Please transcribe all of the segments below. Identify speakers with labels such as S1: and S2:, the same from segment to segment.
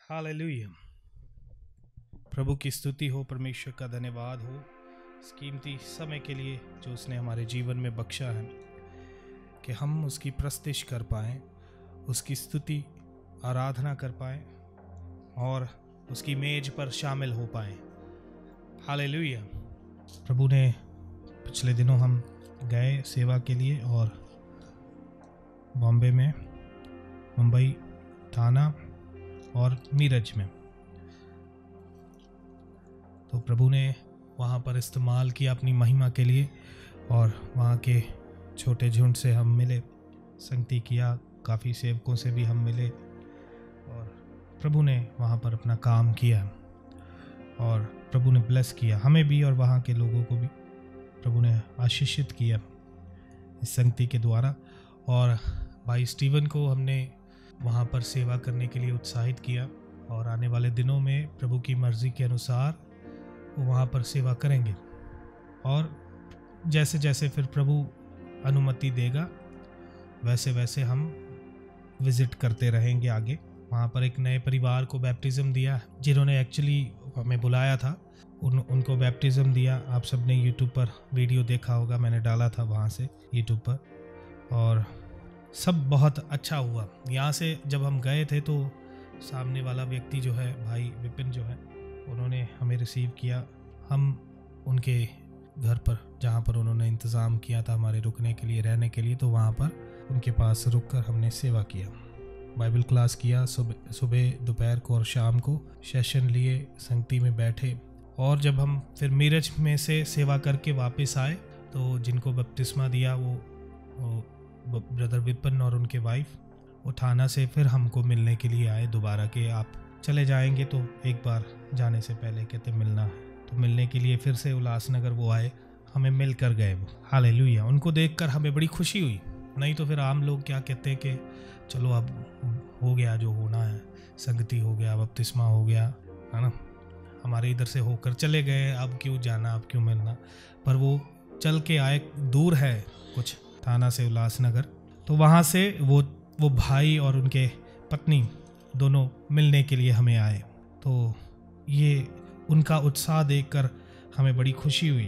S1: Hallelujah. प्रभु की स्तुति हो, परमेश्वर का धन्यवाद हो इस कीमती समय के लिए जो उसने हमारे जीवन में बख्शा है कि हम उसकी प्रस्तिश कर पाएँ, उसकी स्तुति आराधना कर पाएँ और उसकी मेज पर शामिल हो पाएँ। हालेलुया। प्रभु ने पिछले दिनों हम गए सेवा के लिए और बॉम्बे में, मुंबई, ठाना और मीरज में, तो प्रभु ने वहाँ पर इस्तेमाल किया अपनी महिमा के लिए और वहाँ के छोटे झुंड से हम मिले, संगति किया, काफ़ी सेवकों से भी हम मिले और प्रभु ने वहाँ पर अपना काम किया और प्रभु ने ब्लेस किया हमें भी और वहाँ के लोगों को भी प्रभु ने आशीषित किया इस संगति के द्वारा। और भाई स्टीवन को हमने वहाँ पर सेवा करने के लिए उत्साहित किया और आने वाले दिनों में प्रभु की मर्ज़ी के अनुसार वो वहाँ पर सेवा करेंगे और जैसे जैसे फिर प्रभु अनुमति देगा वैसे वैसे हम विज़िट करते रहेंगे आगे। वहाँ पर एक नए परिवार को बैप्टिज़म दिया, जिन्होंने एक्चुअली हमें बुलाया था, उनको बैप्टिज़म दिया। आप सब ने यूट्यूब पर वीडियो देखा होगा, मैंने डाला था वहाँ से यूट्यूब पर, और सब बहुत अच्छा हुआ। यहाँ से जब हम गए थे तो सामने वाला व्यक्ति जो है, भाई विपिन जो है, उन्होंने हमें रिसीव किया। हम उनके घर पर, जहाँ पर उन्होंने इंतज़ाम किया था हमारे रुकने के लिए, रहने के लिए, तो वहाँ पर उनके पास रुककर हमने सेवा किया, बाइबल क्लास किया। सुबह दोपहर को और शाम को सेशन लिए, संगति में बैठे। और जब हम फिर मीरज में से सेवा करके वापस आए तो जिनको बपतिस्मा दिया वो ब्रदर विपिन और उनके वाइफ, वो ठाना से फिर हमको मिलने के लिए आए दोबारा कि आप चले जाएंगे तो एक बार जाने से पहले कहते मिलना है। तो मिलने के लिए फिर से उल्लासनगर वो आए, हमें मिल कर गए वो। हालेलुया। उनको देखकर हमें बड़ी खुशी हुई। नहीं तो फिर आम लोग क्या कहते हैं कि चलो अब हो गया जो होना है, संगति हो गया, बपतिस्मा हो गया, है ना, हमारे इधर से होकर चले गए, अब क्यों जाना, अब क्यों मिलना। पर वो चल के आए, दूर है कुछ थाना से उल्लासनगर, तो वहाँ से वो भाई और उनके पत्नी दोनों मिलने के लिए हमें आए। तो ये उनका उत्साह देखकर हमें बड़ी खुशी हुई।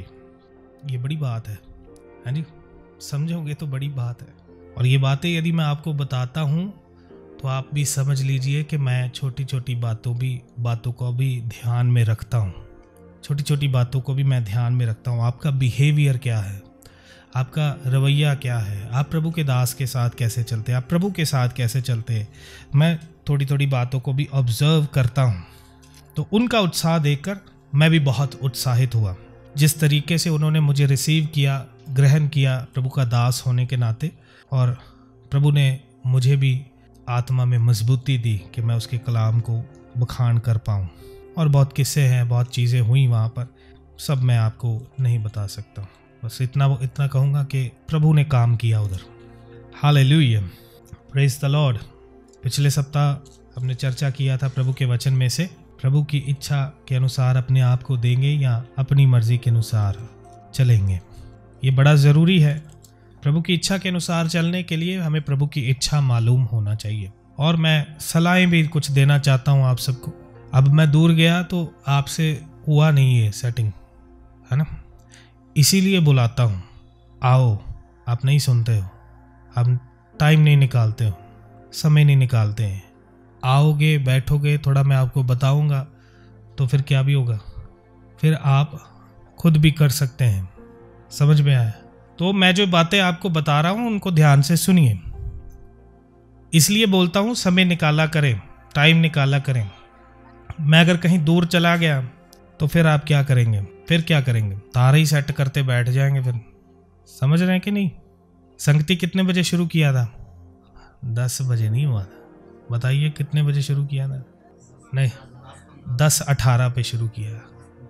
S1: ये बड़ी बात है जी, समझोगे तो बड़ी बात है। और ये बातें यदि मैं आपको बताता हूँ तो आप भी समझ लीजिए कि मैं छोटी छोटी बातों को भी ध्यान में रखता हूँ। छोटी छोटी बातों को भी मैं ध्यान में रखता हूँ। आपका बिहेवियर क्या है, आपका रवैया क्या है, आप प्रभु के दास के साथ कैसे चलते हैं, आप प्रभु के साथ कैसे चलते हैं, मैं थोड़ी थोड़ी बातों को भी ऑब्जर्व करता हूँ। तो उनका उत्साह देखकर मैं भी बहुत उत्साहित हुआ। जिस तरीके से उन्होंने मुझे रिसीव किया, ग्रहण किया प्रभु का दास होने के नाते, और प्रभु ने मुझे भी आत्मा में मजबूती दी कि मैं उसके कलाम को बखान कर पाऊँ। और बहुत किस्से हैं, बहुत चीज़ें हुई वहाँ पर, सब मैं आपको नहीं बता सकता। बस इतना कहूँगा कि प्रभु ने काम किया उधर। Hallelujah, praise the Lord. पिछले सप्ताह हमने चर्चा किया था प्रभु के वचन में से, प्रभु की इच्छा के अनुसार अपने आप को देंगे या अपनी मर्जी के अनुसार चलेंगे। ये बड़ा ज़रूरी है। प्रभु की इच्छा के अनुसार चलने के लिए हमें प्रभु की इच्छा मालूम होना चाहिए। और मैं सलाहें भी कुछ देना चाहता हूँ आप सबको। अब मैं दूर गया तो आपसे हुआ नहीं है सेटिंग, है ना, इसीलिए बुलाता हूँ। आओ, आप नहीं सुनते हो, आप टाइम नहीं निकालते हो, समय नहीं निकालते हैं। आओगे, बैठोगे, थोड़ा मैं आपको बताऊँगा तो फिर क्या भी होगा, फिर आप खुद भी कर सकते हैं। समझ में आया? तो मैं जो बातें आपको बता रहा हूँ उनको ध्यान से सुनिए। इसलिए बोलता हूँ समय निकाला करें, टाइम निकाला करें। मैं अगर कहीं दूर चला गया तो फिर आप क्या करेंगे, फिर क्या करेंगे, तारे ही सेट करते बैठ जाएंगे फिर। समझ रहे हैं कि नहीं? संगति कितने बजे शुरू किया था? 10 बजे नहीं हुआ था। बताइए कितने बजे शुरू किया था? नहीं, 10:18 पे शुरू किया।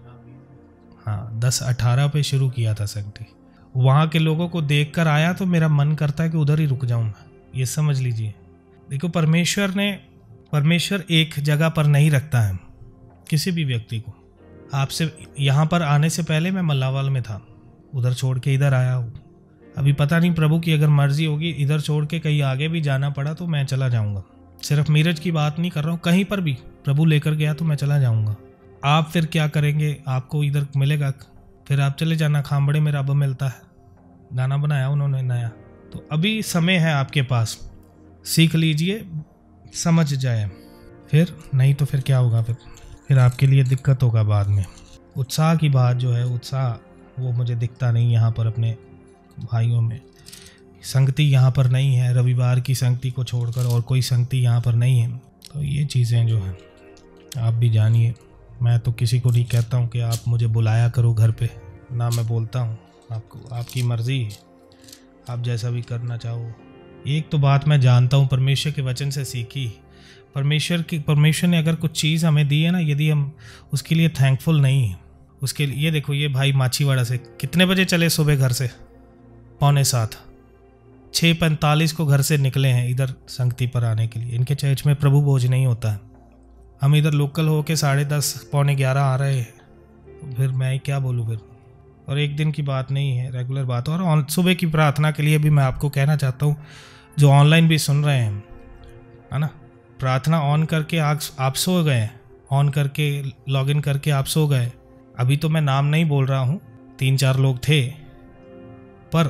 S1: हाँ, 10:18 पे शुरू किया था संगति। वहाँ के लोगों को देखकर आया तो मेरा मन करता है कि उधर ही रुक जाऊँ मैं। ये समझ लीजिए। देखो, परमेश्वर एक जगह पर नहीं रखता है किसी भी व्यक्ति को। आपसे यहाँ पर आने से पहले मैं मल्लावाल में था, उधर छोड़ के इधर आया हूँ। अभी पता नहीं प्रभु की अगर मर्जी होगी, इधर छोड़ के कहीं आगे भी जाना पड़ा तो मैं चला जाऊँगा। सिर्फ मीरज की बात नहीं कर रहा हूँ, कहीं पर भी प्रभु लेकर गया तो मैं चला जाऊंगा। आप फिर क्या करेंगे, आपको इधर मिलेगा, फिर आप चले जाना, खामबड़े में रब मिलता है। गाना बनाया उन्होंने नया। तो अभी समय है आपके पास, सीख लीजिए, समझ जाए, फिर नहीं तो फिर क्या होगा, फिर आपके लिए दिक्कत होगा बाद में। उत्साह की बात जो है, उत्साह वो मुझे दिखता नहीं यहाँ पर अपने भाइयों में। संगति यहाँ पर नहीं है, रविवार की संगति को छोड़कर और कोई संगति यहाँ पर नहीं है। तो ये चीज़ें जो हैं आप भी जानिए। मैं तो किसी को नहीं कहता हूँ कि आप मुझे बुलाया करो घर पे, ना मैं बोलता हूँ आपको, आपकी मर्ज़ी है, आप जैसा भी करना चाहो। एक तो बात मैं जानता हूँ, परमेश्वर के वचन से सीखी, परमेश्वर ने अगर कुछ चीज़ हमें दी है ना, यदि हम उसके लिए थैंकफुल नहीं हैं उसके लिए। ये देखो, ये भाई माछीवाड़ा से कितने बजे चले सुबह घर से, 6:45, 6:45 को घर से निकले हैं इधर संगति पर आने के लिए। इनके चर्च में प्रभु भोज नहीं होता है, हम इधर लोकल होके 10:30 पौने 11 आ रहे हैं, तो फिर मैं क्या बोलूँ फिर। और एक दिन की बात नहीं है, रेगुलर बात। और सुबह की प्रार्थना के लिए भी मैं आपको कहना चाहता हूँ, जो ऑनलाइन भी सुन रहे हैं, है ना, प्रार्थना ऑन करके आप सो गए, ऑन करके लॉगिन करके आप सो गए। अभी तो मैं नाम नहीं बोल रहा हूँ, 3-4 लोग थे, पर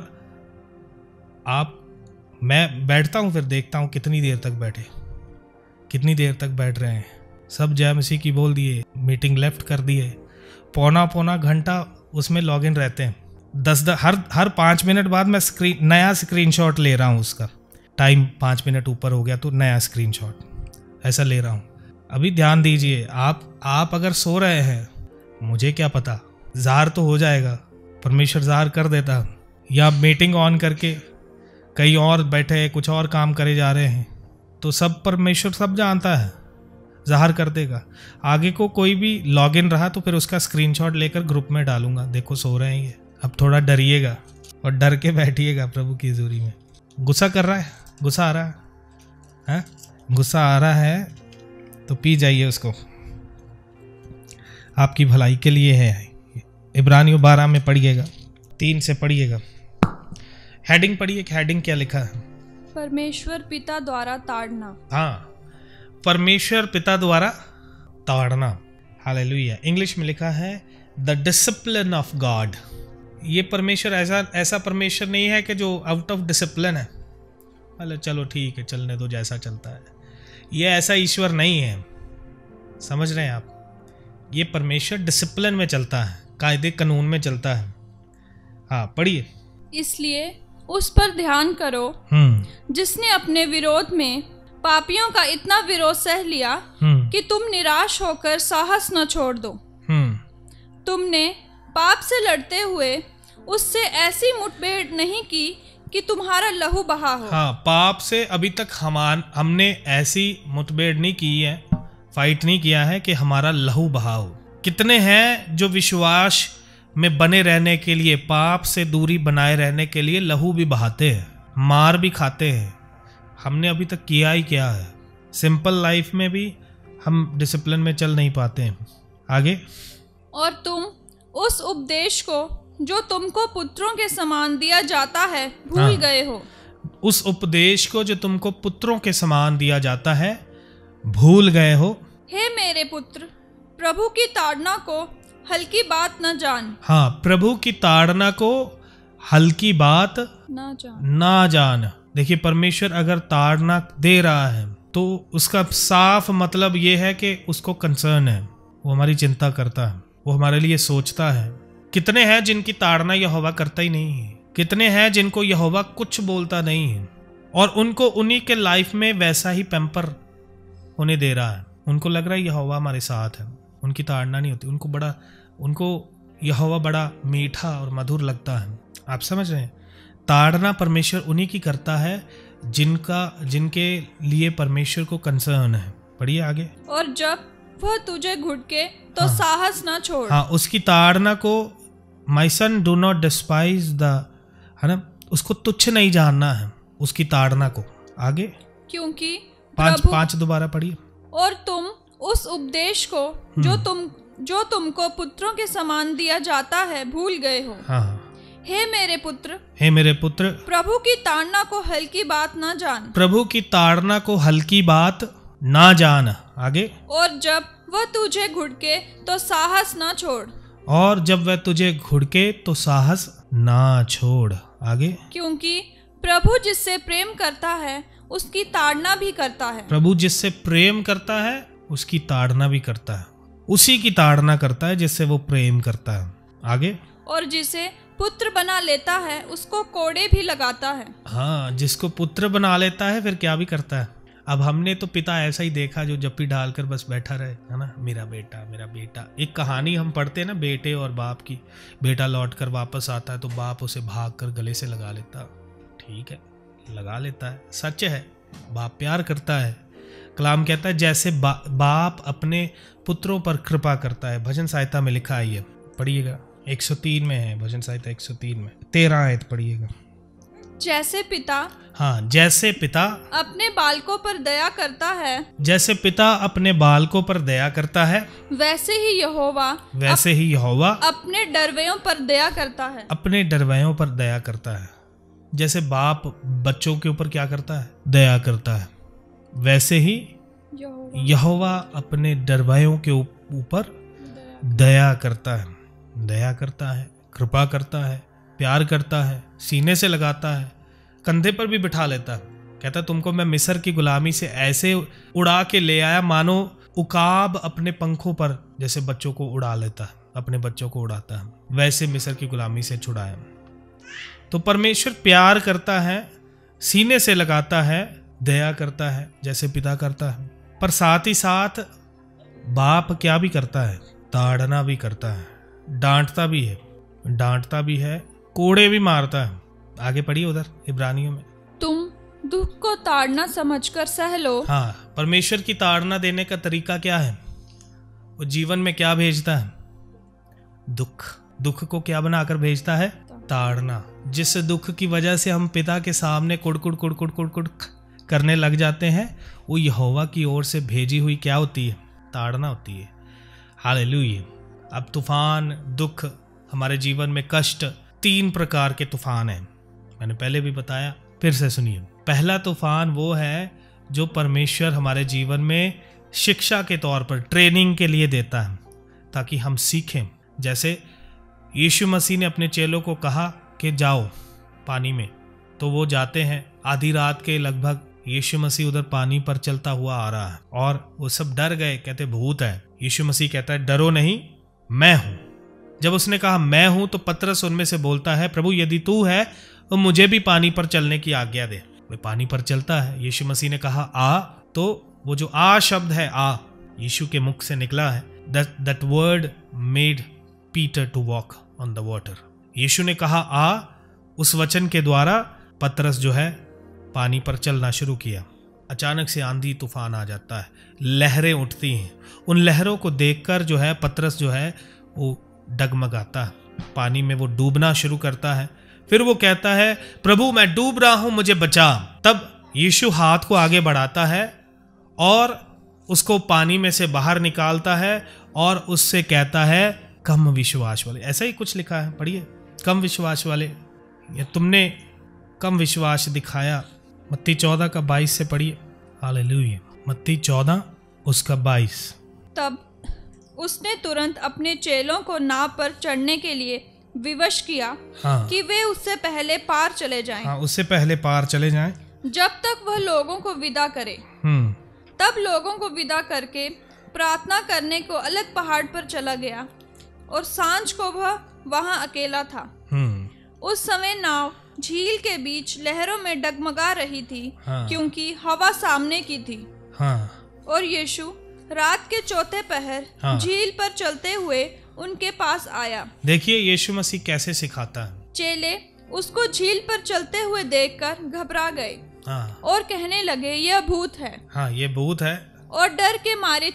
S1: मैं बैठता हूँ, फिर देखता हूँ कितनी देर तक बैठ रहे हैं। सब जय मसीह की बोल दिए, मीटिंग लेफ्ट कर दिए, पौना घंटा उसमें लॉगिन रहते हैं। 10 हर 5 मिनट बाद मैं नया स्क्रीनशॉट ले रहा हूँ, उसका टाइम 5 मिनट ऊपर हो गया तो नया स्क्रीनशॉट ऐसा ले रहा हूँ। अभी ध्यान दीजिए, आप अगर सो रहे हैं, मुझे क्या पता, ज़ाहिर तो हो जाएगा, परमेश्वर ज़ाहिर कर देता। या मीटिंग ऑन करके कहीं और बैठे कुछ और काम करे जा रहे हैं, तो सब परमेश्वर सब जानता है, ज़ाहिर कर देगा। आगे को कोई भी लॉगिन रहा तो फिर उसका स्क्रीनशॉट लेकर ग्रुप में डालूंगा, देखो सो रहे हैं ये। अब थोड़ा डरिएगा और डर के बैठिएगा प्रभु की हज़ूरी में। गुस्सा कर रहा है, गुस्सा आ रहा है, गुस्सा आ रहा है तो पी जाइए उसको, आपकी भलाई के लिए है। इब्रानियों 12 में पढ़िएगा, 3 से पढ़िएगा। हेडिंग पढ़िए, हेडिंग क्या लिखा है?
S2: परमेश्वर पिता द्वारा ताड़ना। हाँ,
S1: परमेश्वर पिता द्वारा ताड़ना, हालेलुया। इंग्लिश में लिखा है द डिसिप्लिन ऑफ गॉड। ये परमेश्वर ऐसा परमेश्वर नहीं है कि जो आउट ऑफ डिसिप्लिन है, मतलब चलो ठीक है चलने दो जैसा चलता है। ये ऐसा ईश्वर नहीं है, समझ रहे हैं आप? ये परमेश्वर डिसिप्लिन में चलता है, कायदे कानून में चलता है। हाँ पढ़िए।
S2: इसलिए उस पर ध्यान करो जिसने अपने विरोध में पापियों का इतना विरोध सह लिया कि तुम निराश होकर साहस न छोड़ दो। तुमने पाप से लड़ते हुए उससे ऐसी मुठभेड़ नहीं की कि तुम्हारा लहू बहा हो।
S1: हाँ, पाप से अभी तक हमने ऐसी मुठभेड़ नहीं की है, फाइट नहीं किया है कि हमारा लहू बहा हो। कितने हैं जो विश्वास में बने रहने के लिए, पाप से दूरी बनाए रहने के लिए लहू भी बहाते हैं, मार भी खाते हैं। हमने अभी तक किया ही क्या है? सिंपल लाइफ में भी हम डिसिप्लिन में चल नहीं पाते हैं। आगे।
S2: और तुम उस उपदेश को जो तुमको पुत्रों के समान दिया जाता है भूल गए हो।
S1: उस उपदेश को जो तुमको पुत्रों के समान दिया जाता है भूल गए हो।
S2: हे मेरे पुत्र, प्रभु की ताड़ना को हल्की बात न जान।
S1: हाँ, प्रभु की ताड़ना को हल्की बात ना जान। देखिए, परमेश्वर अगर ताड़ना दे रहा है तो उसका साफ मतलब ये है कि उसको कंसर्न है, वो हमारी चिंता करता है, वो हमारे लिए सोचता है। कितने हैं जिनकी ताड़ना यहोवा करता ही नहीं है? कितने हैं जिनको यहोवा कुछ बोलता नहीं है और उनको उन्हीं के लाइफ में वैसा ही पैम्पर होने दे रहा है? उनको लग रहा है यहोवा हमारे साथ है, उनकी ताड़ना नहीं होती। उनको यहोवा बड़ा मीठा और मधुर लगता है। आप समझ रहे हैं? ताड़ना परमेश्वर उन्हीं की करता है जिनके लिए परमेश्वर को कंसर्न है। पढ़िए आगे।
S2: और जब वह तुझे घुटके तो साहस ना छोड़।
S1: हाँ, उसकी ताड़ना को my son do not despise the, है ना, उसको तुच्छ नहीं जानना है उसकी ताड़ना को। आगे।
S2: क्योंकि
S1: 5 दोबारा पढ़िए।
S2: और तुम उस उपदेश को जो तुमको पुत्रों के समान दिया जाता है भूल गए हो।
S1: हाँ।
S2: हे मेरे पुत्र,
S1: प्रभु
S2: की ताड़ना को हल्की बात ना जान।
S1: प्रभु की ताड़ना को हल्की बात ना जान। आगे,
S2: और जब वह तुझे घुड़के तो साहस ना छोड़।
S1: और जब वह तुझे घुड़के तो साहस ना छोड़। आगे,
S2: क्योंकि प्रभु जिससे प्रेम करता है उसकी ताड़ना भी करता है।
S1: प्रभु जिससे प्रेम करता है उसकी ताड़ना भी करता है। उसी की ताड़ना करता है जिससे वो प्रेम करता है। आगे,
S2: और जिसे पुत्र बना लेता है उसको कोड़े भी लगाता है।
S1: हाँ, जिसको पुत्र बना लेता है फिर क्या भी करता है। अब हमने तो पिता ऐसा ही देखा जो जप्पी डालकर बस बैठा रहे, है ना, मेरा बेटा मेरा बेटा। एक कहानी हम पढ़ते हैं ना बेटे और बाप की। बेटा लौटकर वापस आता है तो बाप उसे भागकर गले से लगा लेता। ठीक है, लगा लेता है, सच है, बाप प्यार करता है। कलाम कहता है जैसे बाप अपने पुत्रों पर कृपा करता है। भजन संहिता में लिखा है, ये पढ़िएगा, 103 में है, भजन संहिता 103 में 13 आयत पढ़िएगा।
S2: जैसे पिता,
S1: हाँ, जैसे पिता
S2: अपने बालकों पर दया करता है,
S1: जैसे पिता अपने बालकों पर दया करता है,
S2: वैसे ही यहोवा अपने डरवैयों पर दया करता है।
S1: अपने डरवैयों पर दया करता है। जैसे बाप बच्चों के ऊपर क्या करता है, दया करता है, वैसे ही यहोवा अपने डरवैयों के ऊपर दया करता है। दया करता है, कृपा करता है, प्यार करता है, सीने से लगाता है, कंधे पर भी बिठा लेता है। कहता है तुमको मैं मिस्र की गुलामी से ऐसे उड़ा के ले आया मानो उकाब अपने पंखों पर जैसे बच्चों को उड़ा लेता है, अपने बच्चों को उड़ाता है, वैसे मिस्र की गुलामी से छुड़ाया। तो परमेश्वर प्यार करता है, सीने से लगाता है, दया करता है जैसे पिता करता है, पर साथ ही साथ बाप क्या भी करता है, ताड़ना भी करता है, डांटता भी है, कोड़े भी मारता है। आगे पढ़िए उधर इब्रानियों में, तुम
S2: दुख को ताड़ना समझकर सह लो।
S1: हाँ, परमेश्वर की ताड़ना देने का तरीका क्या है? वो जीवन में क्या भेजता है? दुख को क्या बनाकर भेजता है? ताड़ना। जिस दुख की वजह से हम पिता के सामने कुड़ करने लग जाते हैं, वो यहोवा की ओर से भेजी हुई क्या होती है? ताड़ना होती है। हालेलुया। अब तूफान, दुख, हमारे जीवन में कष्ट, 3 प्रकार के तूफान हैं। मैंने पहले भी बताया, फिर से सुनिए। पहला तूफान वो है जो परमेश्वर हमारे जीवन में शिक्षा के तौर पर, ट्रेनिंग के लिए देता है ताकि हम सीखें। जैसे यीशु मसीह ने अपने चेलों को कहा कि जाओ पानी में, तो वो जाते हैं। आधी रात के लगभग यीशु मसीह उधर पानी पर चलता हुआ आ रहा है और वो सब डर गए, कहते भूत है। यीशु मसीह कहता है डरो नहीं, मैं हूं। जब उसने कहा मैं हूं तो पतरस उनमें से बोलता है प्रभु यदि तू है तो मुझे भी पानी पर चलने की आज्ञा दे। वे पानी पर चलता है। यीशु मसीह ने कहा आ, तो वो जो आ शब्द है, आ यीशु के मुख से निकला है। That word made Peter to walk on the water. यीशु ने कहा आ, उस वचन के द्वारा पतरस जो है पानी पर चलना शुरू किया। अचानक से आंधी तूफान आ जाता है, लहरें उठती हैं। उन लहरों को देखकर जो है पतरस जो है वो डगमगाता है, पानी में वो डूबना शुरू करता है। फिर वो कहता है प्रभु मैं डूब रहा हूं, मुझे बचा। तब यीशु हाथ को आगे बढ़ाता है और उसको पानी में से बाहर निकालता है और उससे कहता है कम विश्वास वाले। ऐसा ही कुछ लिखा है, पढ़िए, कम विश्वास वाले, ये तुमने कम विश्वास दिखाया। मत्ती 14 का 22 से पढ़िए। हालेलुया। मत्ती 14 उसका 22।
S2: तब उसने तुरंत अपने चेलों को नाव पर चढ़ने के लिए विवश किया, हाँ, कि वे उससे पहले पार चले जाएं।
S1: हाँ, उससे पहले पार चले जाएं,
S2: जब तक वह लोगों को विदा करे। तब लोगों को विदा करके प्रार्थना करने को अलग पहाड़ पर चला गया और सांझ को वह वहां अकेला था। उस समय नाव झील के बीच लहरों में डगमगा रही थी, हाँ, क्योंकि हवा सामने की थी। हाँ, और यीशु रात के चौथे पहर, हाँ, झील पर चलते हुए उनके पास आया।
S1: देखिए यीशु मसीह कैसे सिखाता है।
S2: चेले उसको झील पर चलते हुए देखकर घबरा गए, हाँ, और कहने लगे यह भूत है।
S1: हाँ, ये भूत है,
S2: और डर के मारे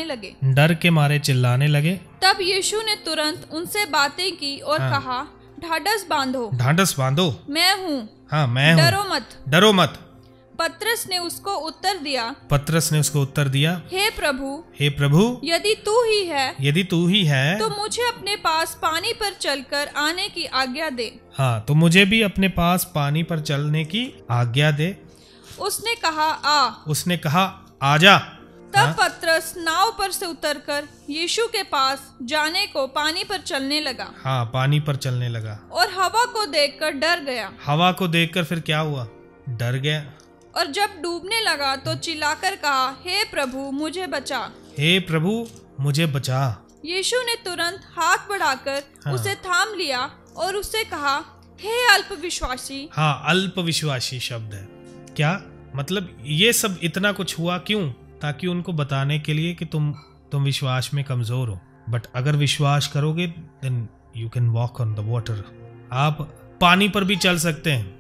S2: चिल्लाने लगे। तब यीशु ने तुरंत उनसे बातें की और हाँ, कहा ढाढ़स बांधो, मैं हूँ,
S1: हाँ, मैं हूँ, डरो मत।
S2: पतरस ने उसको उत्तर दिया, हे प्रभु, यदि तू ही है, तो मुझे अपने पास पानी पर चलकर आने की आज्ञा दे।
S1: हाँ, तो मुझे भी अपने पास पानी पर चलने की आज्ञा दे।
S2: उसने कहा
S1: आजा।
S2: तब पतरस नाव पर से उतरकर यीशु के पास जाने को पानी पर चलने लगा।
S1: हाँ, पानी पर चलने लगा
S2: और हवा को देखकर डर गया।
S1: हवा को देखकर फिर क्या हुआ? डर गया।
S2: और जब डूबने लगा तो चिल्लाकर कहा, हे प्रभु मुझे बचा।
S1: हे प्रभु मुझे बचा।
S2: यीशु ने तुरंत हाथ बढ़ाकर उसे थाम लिया और उससे कहा, हे अल्पविश्वासी।
S1: हाँ, अल्पविश्वासी शब्द है। क्या मतलब? ये सब इतना कुछ हुआ क्यों? ताकि उनको बताने के लिए कि तुम विश्वास में कमजोर हो, बट अगर विश्वास करोगे then you can walk on the water. आप पानी पर भी चल सकते हैं।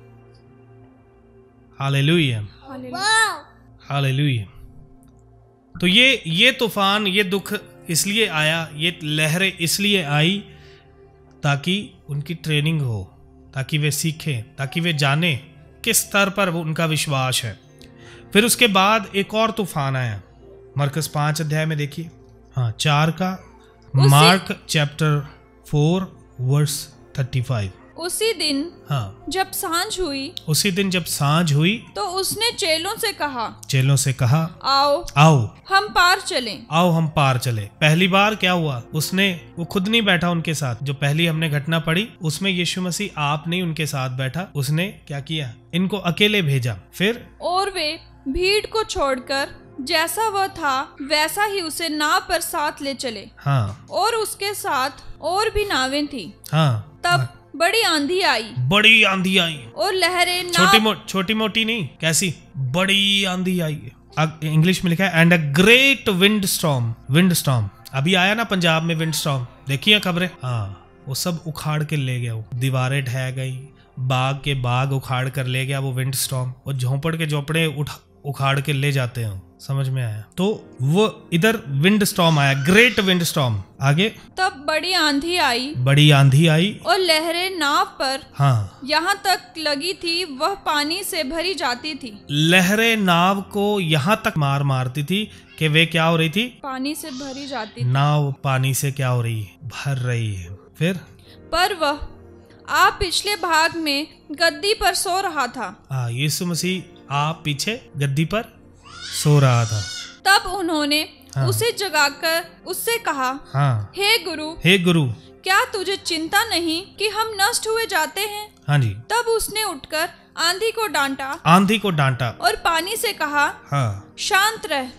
S1: Hallelujah, hallelujah. तो ये तूफान, ये दुख इसलिए आया, ये लहरें इसलिए आई ताकि उनकी ट्रेनिंग हो, ताकि वे सीखें, ताकि वे जाने किस स्तर पर उनका विश्वास है। फिर उसके बाद एक और तूफान आया। मरकस 5 अध्याय में देखिए, हाँ 4 का, मार्क चैप्टर 4 वर्स 35।
S2: उसी दिन
S1: हाँ,
S2: जब सांझ हुई तो उसने चेलों से कहा, आओ
S1: हम पार चले। पहली बार क्या हुआ? वो खुद नहीं बैठा उनके साथ। जो पहली हमने घटना पढ़ी उसमें यीशु मसीह आप नहीं उनके साथ बैठा, उसने क्या किया? इनको अकेले भेजा। फिर और
S2: वे भीड़ को छोड़कर जैसा वह था वैसा ही उसे नाव पर साथ ले चले।
S1: हाँ,
S2: और उसके साथ और भी नावें थी।
S1: हाँ,
S2: तब बड़ी आंधी आई और लहरें
S1: छोटी मोटी नहीं, कैसी बड़ी आंधी आई। इंग्लिश में लिखा है and a great wind storm. अभी आया ना पंजाब में विंड स्टॉर्म, देखिए खबरें। हाँ, वो सब उखाड़ के ले गया। वो दीवारें ढह गई, बाग के बाग उखाड़ कर ले गया वो विंड स्टॉर्म। और झोपड़ के झोपड़े उखाड़ के ले जाते हैं। समझ में आया? तो वो इधर विंड स्टॉर्म आया, ग्रेट विंड स्टॉर्म। आगे, तब
S2: बड़ी आंधी आई और लहरें नाव पर
S1: हाँ
S2: यहाँ तक लगी थी, वह पानी से भरी जाती थी।
S1: लहरें नाव को यहाँ तक मारती थी कि वे क्या हो रही थी?
S2: पानी से भरी जाती थी।
S1: नाव पानी से क्या हो रही है? भर रही है। फिर
S2: पर वह आप पिछले भाग में गद्दी पर सो रहा था।
S1: यीशु मसीह आप पीछे गद्दी पर सो रहा था।
S2: तब उन्होंने उसे जगाकर उससे कहा, हे गुरु, क्या तुझे चिंता नहीं कि हम नष्ट हुए जाते हैं?
S1: हाँ जी।
S2: तब उसने उठकर आंधी को डांटा और पानी से कहा, शांत रह,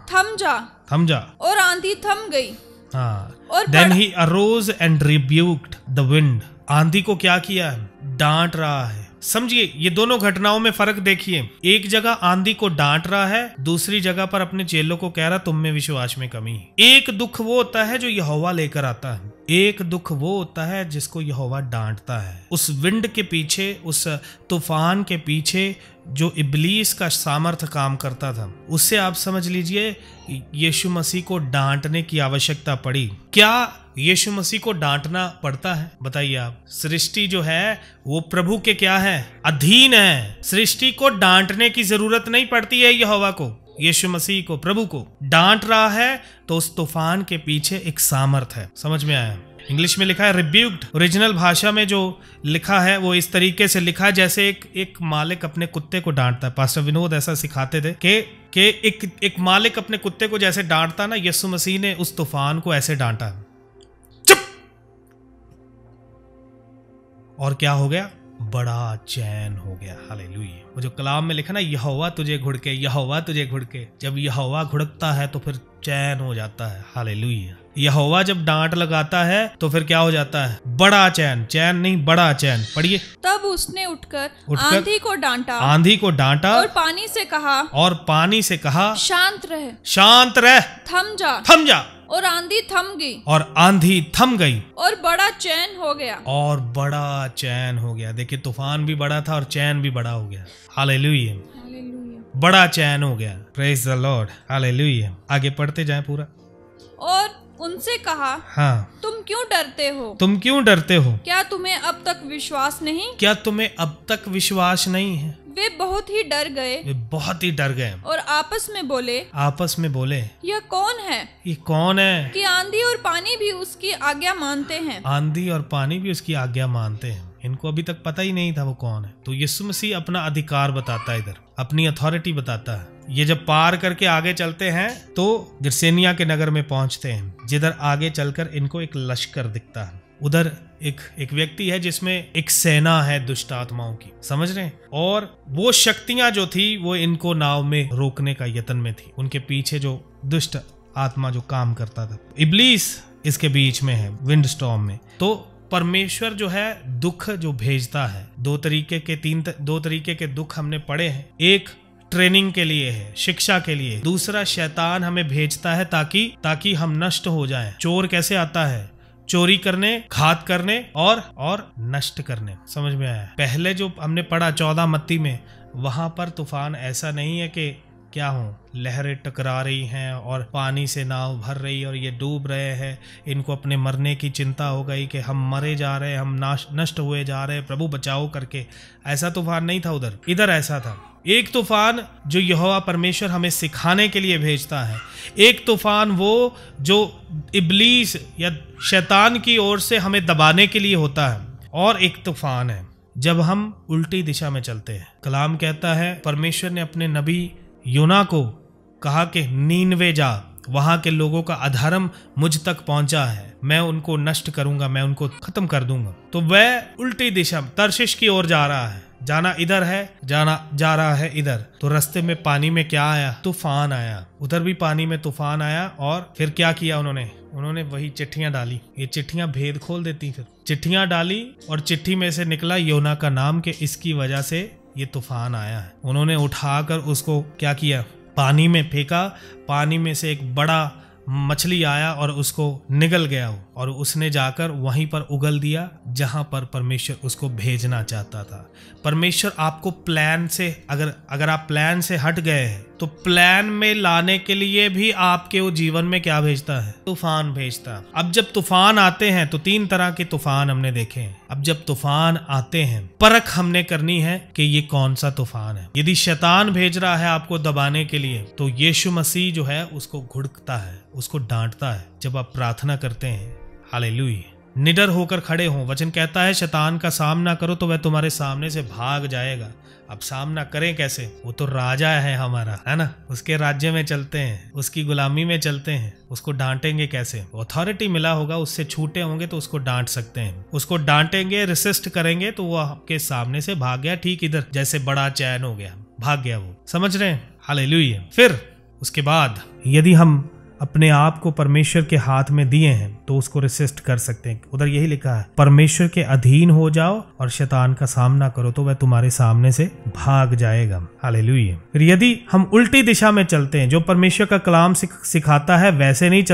S2: थम जा। और आंधी थम गई।
S1: और then he arose and rebuked the wind। आंधी को क्या किया? डांट रहा है। समझिए, ये दोनों घटनाओं में फर्क देखिए। एक जगह आंधी को डांट रहा है, दूसरी जगह पर अपने चेलों को कह रहा तुम में विश्वास में कमी है। एक दुख वो होता है जो यहोवा लेकर आता है, एक दुख वो होता है जिसको यहोवा डांटता है। उस विंड के पीछे, उस तूफान के पीछे जो इब्लीस का सामर्थ्य काम करता था, उससे आप समझ लीजिए यीशु मसीह को डांटने की आवश्यकता पड़ी। क्या यीशु मसीह को डांटना पड़ता है? बताइए आप। सृष्टि जो है वो प्रभु के क्या है? अधीन है। सृष्टि को डांटने की जरूरत नहीं पड़ती है यहोवा को। यीशु मसीह को, प्रभु को डांट रहा है तो उस तूफान के पीछे एक सामर्थ्य है। समझ में आया? इंग्लिश में लिखा है रिब्यूक्ड। ओरिजिनल भाषा में जो लिखा है वो इस तरीके से लिखा है जैसे एक मालिक अपने कुत्ते को डांटता है। पास्टर विनोद ऐसा सिखाते थे कि एक मालिक अपने कुत्ते को जैसे डांटता ना, यीशु मसीह ने उस तूफान को ऐसे डांटा। चुप! और क्या हो गया? बड़ा चैन हो गया। हालेलुया। वो जो कलाम में लिखा ना, यहोवा तुझे घुड़के, यहोवा तुझे घुड़के। जब यहोवा घुड़कता है तो फिर चैन हो जाता है। हालेलुया। यहोवा जब डांट लगाता है तो फिर क्या हो जाता है? बड़ा चैन। चैन नहीं, बड़ा चैन। पढ़िए।
S2: तब उसने उठकर आंधी को डांटा और पानी से कहा, शांत रह, थम जा। और आंधी थम गई और बड़ा चैन हो गया। देखिए, तूफान भी बड़ा था और चैन भी बड़ा हो गया। हालेलुया। बड़ा चैन हो गया। Praise the Lord. हालेलुया। आगे पढ़ते जाएं पूरा। और उनसे कहा, तुम क्यों डरते हो? क्या तुम्हें अब तक विश्वास नहीं है? वे बहुत ही डर गए और आपस में बोले, यह कौन है कि आंधी और पानी भी उसकी आज्ञा मानते हैं। इनको अभी तक पता ही नहीं था वो कौन है। तो यीशु मसीह अपना अधिकार बताता है, इधर अपनी अथॉरिटी बताता है।
S1: ये जब पार करके आगे चलते हैं तो गिरसेनिया के नगर में पहुंचते हैं, जिधर आगे चलकर इनको एक लश्कर दिखता है। उधर एक व्यक्ति है जिसमें एक सेना है दुष्ट आत्माओं की, समझ रहे हैं? और वो शक्तियां जो थी वो इनको नाव में रोकने का यत्न में थी। उनके पीछे जो दुष्ट आत्मा जो काम करता था, इब्लीस इसके बीच में है विंड स्टॉर्म में। तो परमेश्वर जो है दुख जो भेजता है, दो तरीके के दुख हमने पढ़े हैं। एक ट्रेनिंग के लिए है, शिक्षा के लिए। दूसरा शैतान हमें भेजता है ताकि हम नष्ट हो जाएं। चोर कैसे आता है? चोरी करने, घात करने और नष्ट करने। समझ में आया? पहले जो हमने पढ़ा 14 मत्ती में, वहां पर तूफान ऐसा नहीं है कि क्या हो, लहरें टकरा रही हैं और पानी से नाव भर रही और ये डूब रहे हैं, इनको अपने मरने की चिंता हो गई कि हम मरे जा रहे हैं, हम नष्ट हुए जा रहे हैं, प्रभु बचाओ करके। ऐसा तूफान नहीं था उधर। इधर ऐसा था। एक तूफान जो यहोवा परमेश्वर हमें सिखाने के लिए भेजता है, एक तूफान वो जो इब्लीस या शैतान की ओर से हमें दबाने के लिए होता है, और एक तूफान है जब हम उल्टी दिशा में चलते हैं। कलाम कहता है, परमेश्वर ने अपने नबी योना को कहा कि नीनवे जा, वहां के लोगों का अधर्म मुझ तक पहुंचा है, मैं उनको नष्ट करूंगा, मैं उनको खत्म कर दूंगा। तो वह उल्टी दिशा तर्शिश की ओर जा रहा है, जाना इधर है, जा रहा है इधर। तो रास्ते में पानी में क्या आया? तूफान आया। उधर भी पानी में तूफान आया और फिर क्या किया उन्होंने वही चिट्ठियां डाली। ये चिट्ठियां भेद खोल देती। फिर चिट्ठियां डाली और चिट्ठी में से निकला योना का नाम, के इसकी वजह से ये तूफान आया है। उन्होंने उठाकर उसको क्या किया? पानी में फेंका। पानी में से एक बड़ा मछली आया और उसको निगल गया वो, और उसने जाकर वहीं पर उगल दिया जहां पर परमेश्वर उसको भेजना चाहता था। परमेश्वर आपको प्लान से, अगर आप प्लान से हट गए हैं तो प्लान में लाने के लिए भी आपके वो जीवन में क्या भेजता है? तूफान भेजता है। अब जब तूफान आते हैं तो 3 तरह के तूफान हमने देखे हैं। अब जब तूफान आते हैं, परख हमने करनी है कि ये कौन सा तूफान है। यदि शैतान भेज रहा है आपको दबाने के लिए, तो यीशु मसीह जो है उसको घुड़कता है, उसको डांटता है। जब आप प्रार्थना करते हैं, हालेलुया, निडर होकर खड़े हों। वचन कहता है शैतान का सामना करो तो वह तुम्हारे सामने से भाग जाएगा। अब सामना करें कैसे? वो तो राजा है हमारा, है ना? उसके राज्य में चलते हैं, उसकी गुलामी में चलते हैं। उसको डांटेंगे कैसे? अथॉरिटी मिला होगा, उससे छूटे होंगे तो उसको डांट सकते हैं। उसको डांटेंगे, रेसिस्ट करेंगे तो वो आपके सामने से भाग गया। ठीक इधर जैसे बड़ा चैन हो गया, भाग गया वो। समझ रहे हैं? हालेलुया। फिर उसके बाद यदि हम अपने आप को परमेश्वर के हाथ में दिए हैं तो उसको रेसिस्ट कर सकते हैं। उधर यही लिखा है, परमेश्वर के अधीन हो जाओ और शैतान का सामना करो तो वह तुम्हारे सामने से भाग जाएगा। हालेलुया। फिर यदि हम उल्टी दिशा में चलते हैं, जो परमेश्वर का कलाम सिखाता है वैसे नहीं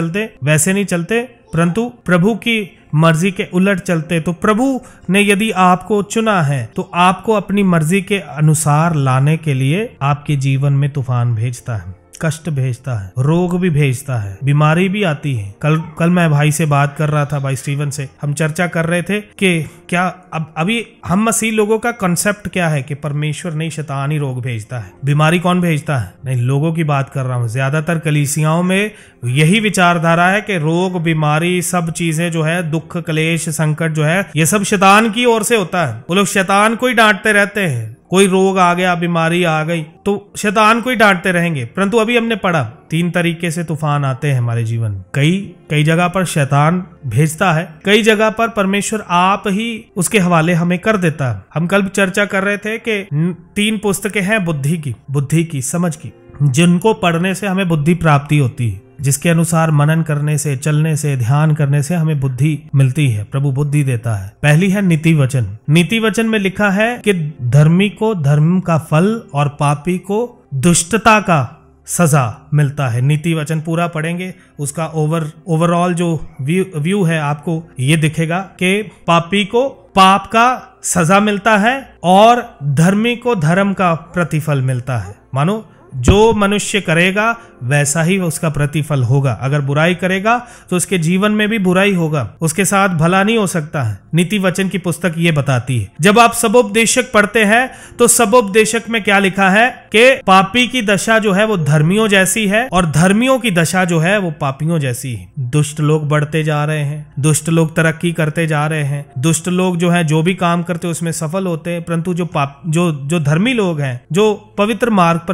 S1: चलते, परंतु प्रभु की मर्जी के उलट चलते, तो प्रभु ने यदि आपको चुना है तो आपको अपनी मर्जी के अनुसार लाने के लिए आपके जीवन में तूफान भेजता है, कष्ट भेजता है, रोग भी भेजता है, बीमारी भी आती है। कल मैं भाई से बात कर रहा था, भाई स्टीवन से। हम चर्चा कर रहे थे कि क्या अभी हम मसीह लोगों का कॉन्सेप्ट क्या है कि परमेश्वर नहीं, शैतान ही रोग भेजता है। बीमारी कौन भेजता है? नहीं, लोगों की बात कर रहा हूँ। ज्यादातर कलीसियाओं में यही विचारधारा है कि रोग, बीमारी, सब चीजें जो है, दुख, क्लेश, संकट जो है, ये सब शैतान की ओर से होता है। वो लोग शैतान को ही डांटते रहते हैं। कोई रोग आ गया, बीमारी आ गई तो शैतान को ही डांटते रहेंगे। परंतु अभी हमने पढ़ा 3 तरीके से तूफान आते हैं हमारे जीवन में। कई जगह पर शैतान भेजता है, कई जगह पर परमेश्वर आप ही उसके हवाले हमें कर देता है। हम कल चर्चा कर रहे थे कि 3 पुस्तकें हैं बुद्धि की, समझ की, जिनको पढ़ने से हमें बुद्धि प्राप्ति होती है, जिसके अनुसार मनन करने से, चलने से, ध्यान करने से हमें बुद्धि मिलती है। प्रभु बुद्धि देता है। पहली है नीति वचन। नीति वचन में लिखा है कि धर्मी को धर्म का फल और पापी को दुष्टता का सजा मिलता है। नीति वचन पूरा पढ़ेंगे, उसका ओवरऑल जो व्यू है आपको ये दिखेगा कि पापी को पाप का सजा मिलता है और धर्मी को धर्म का प्रतिफल मिलता है। मानो जो मनुष्य करेगा वैसा ही उसका प्रतिफल होगा। अगर बुराई करेगा तो उसके जीवन में भी बुराई होगा, उसके साथ भला नहीं हो सकता है। नीति वचन की पुस्तक ये बताती है। जब आप सबोपदेशक पढ़ते हैं तो सबोपदेशक में क्या लिखा है कि पापी की दशा जो है वो धर्मियों जैसी है और धर्मियों की दशा जो है वो पापियों जैसी है। दुष्ट लोग बढ़ते जा रहे हैं, दुष्ट लोग तरक्की करते जा रहे हैं, दुष्ट लोग जो है जो भी काम करते उसमें सफल होते हैं, परंतु जो धर्मी लोग हैं, जो पवित्र मार्ग पर चलते, जो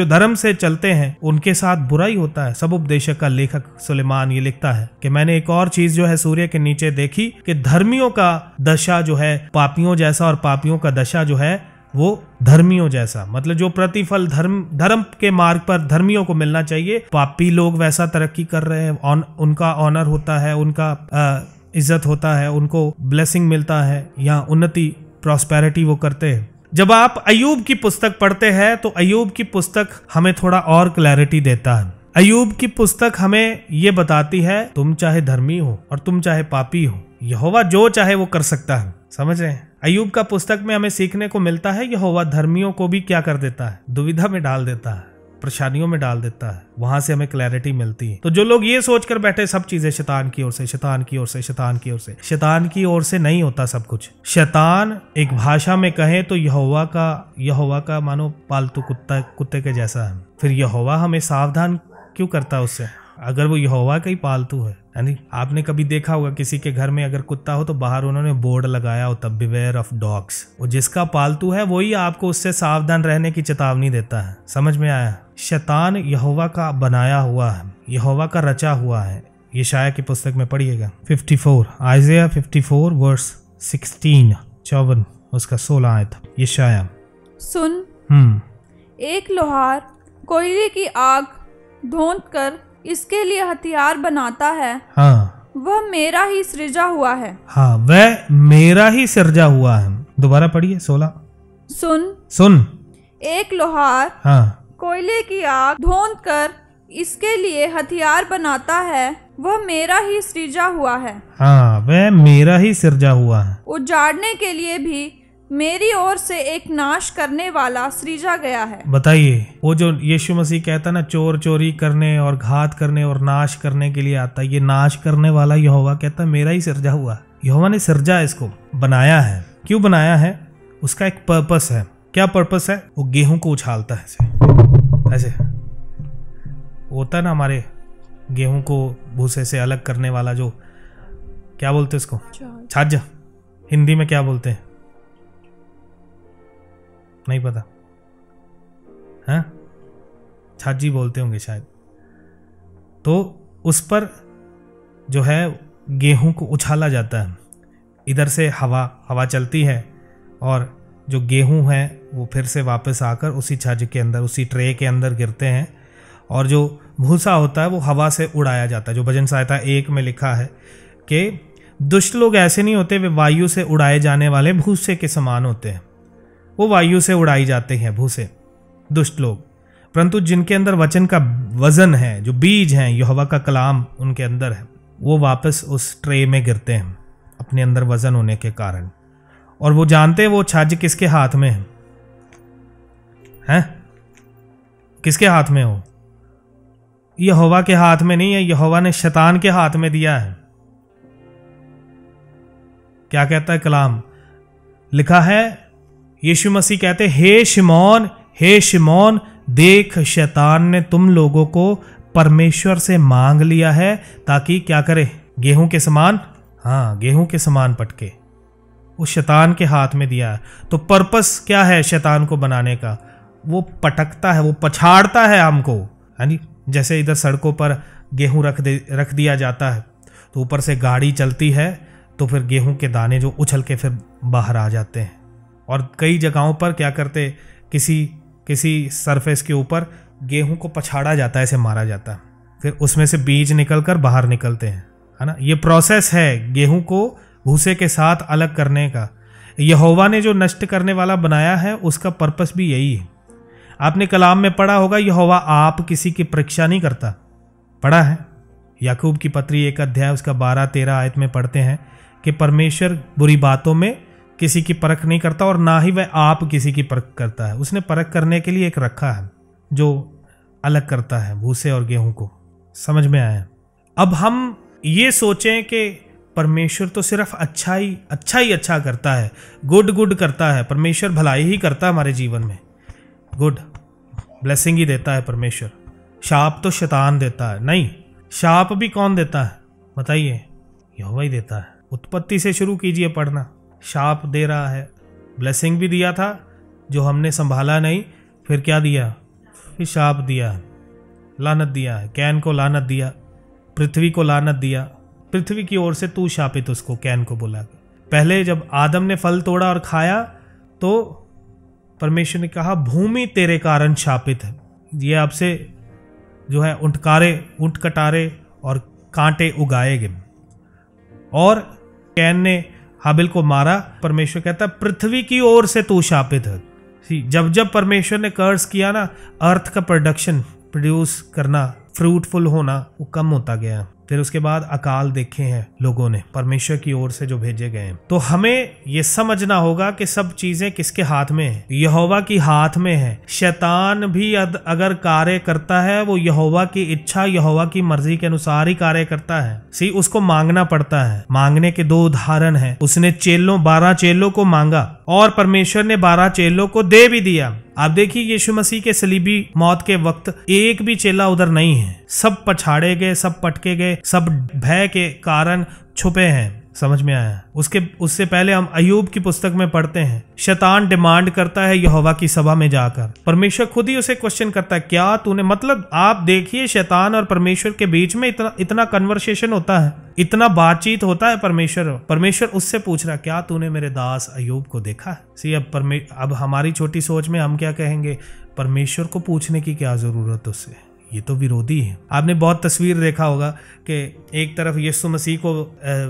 S1: धर्म से चलते हैं उनके साथ बुरा ही होता है। सब उपदेशक का लेखक सुलेमान ये लिखता है कि मैंने एक और चीज जो है सूर्य के नीचे देखी कि धर्मियों का दशा जो है पापियों जैसा और पापियों का दशा जो है वो धर्मियों जैसा। मतलब जो प्रतिफल धर्म के मार्ग पर धर्मियों को मिलना चाहिए, पापी लोग वैसा तरक्की कर रहे हैं, उनका ऑनर होता है, उनका इज्जत होता है, उनको ब्लेसिंग मिलता है या उन्नति प्रॉस्पेरिटी वो करते हैं। जब आप अय्यूब की पुस्तक पढ़ते हैं तो अय्यूब की पुस्तक हमें थोड़ा और क्लैरिटी देता है। अय्यूब की पुस्तक हमें ये बताती है तुम चाहे धर्मी हो और तुम चाहे पापी हो, यहोवा जो चाहे वो कर सकता है। समझ रहे हैं? अय्यूब का पुस्तक में हमें सीखने को मिलता है यहोवा धर्मियों को भी क्या कर देता है, दुविधा में डाल देता है, परेशानियों में डाल देता है। वहां से हमें क्लैरिटी मिलती है। तो जो लोग ये सोचकर बैठे सब चीजें शैतान की ओर से, शैतान की ओर से, शैतान की ओर से, शैतान की ओर से नहीं होता सब कुछ। शैतान एक भाषा में कहें तो यहोवा का मानो पालतू कुत्ते के जैसा है। फिर यहोवा हमें सावधान क्यों करता है उससे, अगर वो यहोवा का ही पालतू है? यानी आपने कभी देखा होगा किसी के घर में अगर कुत्ता हो तो बाहर उन्होंने बोर्ड लगाया होता बिवेयर ऑफ डॉग्स। वो जिसका पालतू है वही आपको उससे सावधान रहने की चेतावनी देता है। समझ में आया? शैतान यहोवा का बनाया हुआ है, यहोवा का रचा हुआ है। यशाया की पुस्तक में पढ़िएगा 54, आइज़ाया 54 वर्स 16, 54 उसका 16 आयत। यशाया
S2: सुन, एक लोहार कोयले की आग धोंध कर इसके लिए हथियार बनाता है।
S1: हाँ,
S2: वह मेरा ही सृजा हुआ है।
S1: हाँ, वह मेरा ही सृजा हुआ है। दोबारा पढ़िए 16। सुन,
S2: एक लोहार कोयले की आग धोंध कर इसके लिए हथियार बनाता है, वह मेरा ही सृजा हुआ है।
S1: हाँ, वह मेरा ही सृजा हुआ है।
S2: उजाड़ने के लिए भी मेरी ओर से एक नाश करने वाला सृजा गया है।
S1: बताइए, वो जो यीशु मसीह कहता ना चोर चोरी करने और घात करने और नाश करने के लिए आता है, ये नाश करने वाला यहोवा कहता है मेरा ही सृजा हुआ। यहोवा ने सृजा इसको, बनाया है। क्यों बनाया है? उसका एक पर्पस है। क्या पर्पस है? वो गेहूं को उछालता है ऐसे होता है ना, हमारे गेहूं को भूसे से अलग करने वाला जो, क्या बोलते हैं उसको? छाछ। हिंदी में क्या बोलते हैं? नहीं पता? हाँ, छाछी बोलते होंगे शायद। तो उस पर जो है गेहूं को उछाला जाता है। इधर से हवा चलती है और जो गेहूं है वो फिर से वापस आकर उसी छाछ के अंदर, उसी ट्रे के अंदर गिरते हैं और जो भूसा होता है वो हवा से उड़ाया जाता है। जो भजन संहिता 1 में लिखा है कि दुष्ट लोग ऐसे नहीं होते, वे वायु से उड़ाए जाने वाले भूसे के समान होते हैं। वो वायु से उड़ाई जाते हैं भूसे, दुष्ट लोग। परंतु जिनके अंदर वचन का वजन है, जो बीज हैं, यहोवा का कलाम उनके अंदर है, वो वापस उस ट्रे में गिरते हैं अपने अंदर वजन होने के कारण। और वो जानते हैं वो छाछ किसके हाथ में है? हैं? किसके हाथ में हो? यहोवा के हाथ में नहीं है। यहोवा ने शैतान के हाथ में दिया है। क्या कहता है कलाम? लिखा है, यीशु मसीह कहते, हे शिमोन, देख शैतान ने तुम लोगों को परमेश्वर से मांग लिया है ताकि क्या करे? गेहूं के समान, हाँ, गेहूं के समान पटके। वो शैतान के हाथ में दिया है। तो पर्पस क्या है शैतान को बनाने का? वो पटकता है, वो पछाड़ता है हमको। यानी जैसे इधर सड़कों पर गेहूं रख दिया जाता है तो ऊपर से गाड़ी चलती है तो फिर गेहूं के दाने जो उछल के फिर बाहर आ जाते हैं। और कई जगहों पर क्या करते, किसी सरफेस के ऊपर गेहूं को पछाड़ा जाता है, ऐसे मारा जाता है, फिर उसमें से बीज निकलकर बाहर निकलते हैं, है ना। ये प्रोसेस है गेहूं को भूसे के साथ अलग करने का। यहोवा ने जो नष्ट करने वाला बनाया है उसका पर्पस भी यही है। आपने कलाम में पढ़ा होगा, यहोवा आप किसी की परीक्षा नहीं करता। पढ़ा है? याकूब की पत्री 1 अध्याय उसका 12-13 आयत में पढ़ते हैं कि परमेश्वर बुरी बातों में किसी की परख नहीं करता और ना ही वह आप किसी की परख करता है। उसने परख करने के लिए एक रखा है जो अलग करता है भूसे और गेहूं को। समझ में आया? अब हम ये सोचें कि परमेश्वर तो सिर्फ अच्छा ही करता है, गुड करता है। परमेश्वर भलाई ही करता है हमारे जीवन में, गुड ब्लेसिंग ही देता है परमेश्वर। शाप तो शैतान देता है। नहीं, शाप भी कौन देता है बताइए? यहोवा ही देता है। उत्पत्ति से शुरू कीजिए पढ़ना। शाप दे रहा है, ब्लेसिंग भी दिया था जो हमने संभाला नहीं, फिर क्या दिया? शाप दिया है, लानत दिया है। कैन को लानत दिया, पृथ्वी को लानत दिया। पृथ्वी की ओर से तू शापित, उसको कैन को बोला। पहले जब आदम ने फल तोड़ा और खाया तो परमेश्वर ने कहा भूमि तेरे कारण शापित है, ये आपसे जो है ऊंट कटारे और कांटे उगाएगे। और कैन ने हाबिल को मारा। परमेश्वर कहता पृथ्वी की ओर से तू शापित है। जब जब परमेश्वर ने कर्स किया ना, अर्थ का प्रोड्यूस करना, फ्रूटफुल होना वो कम होता गया। फिर उसके बाद अकाल देखे हैं लोगों ने परमेश्वर की ओर से जो भेजे गए हैं। तो हमें ये समझना होगा कि सब चीजें किसके हाथ में है? यहोवा की हाथ में है। शैतान भी अगर कार्य करता है वो यहोवा की इच्छा, यहोवा की मर्जी के अनुसार ही कार्य करता है। उसको मांगना पड़ता है। मांगने के 2 उदाहरण हैं। उसने 12 चेलों को मांगा और परमेश्वर ने 12 चेलों को दे भी दिया। आप देखिए यीशु मसीह के सलीबी मौत के वक्त एक भी चेला उधर नहीं है। सब पछाड़े गए, सब पटके गए, सब भय के कारण छुपे हैं। समझ में आया? उससे पहले हम अय्यूब की पुस्तक में पढ़ते हैं, शैतान डिमांड करता है यहोवा की सभा में जाकर। परमेश्वर खुद ही उसे क्वेश्चन करता है, क्या तूने, मतलब आप देखिए शैतान और परमेश्वर के बीच में इतना कन्वर्सेशन होता है, इतना बातचीत होता है। परमेश्वर उससे पूछ रहा है, क्या तूने मेरे दास अय्यूब को देखा है? अब हमारी छोटी सोच में हम क्या कहेंगे, परमेश्वर को पूछने की क्या जरूरत उससे, ये तो विरोधी है। आपने बहुत तस्वीर देखा होगा कि एक तरफ यीशु मसीह को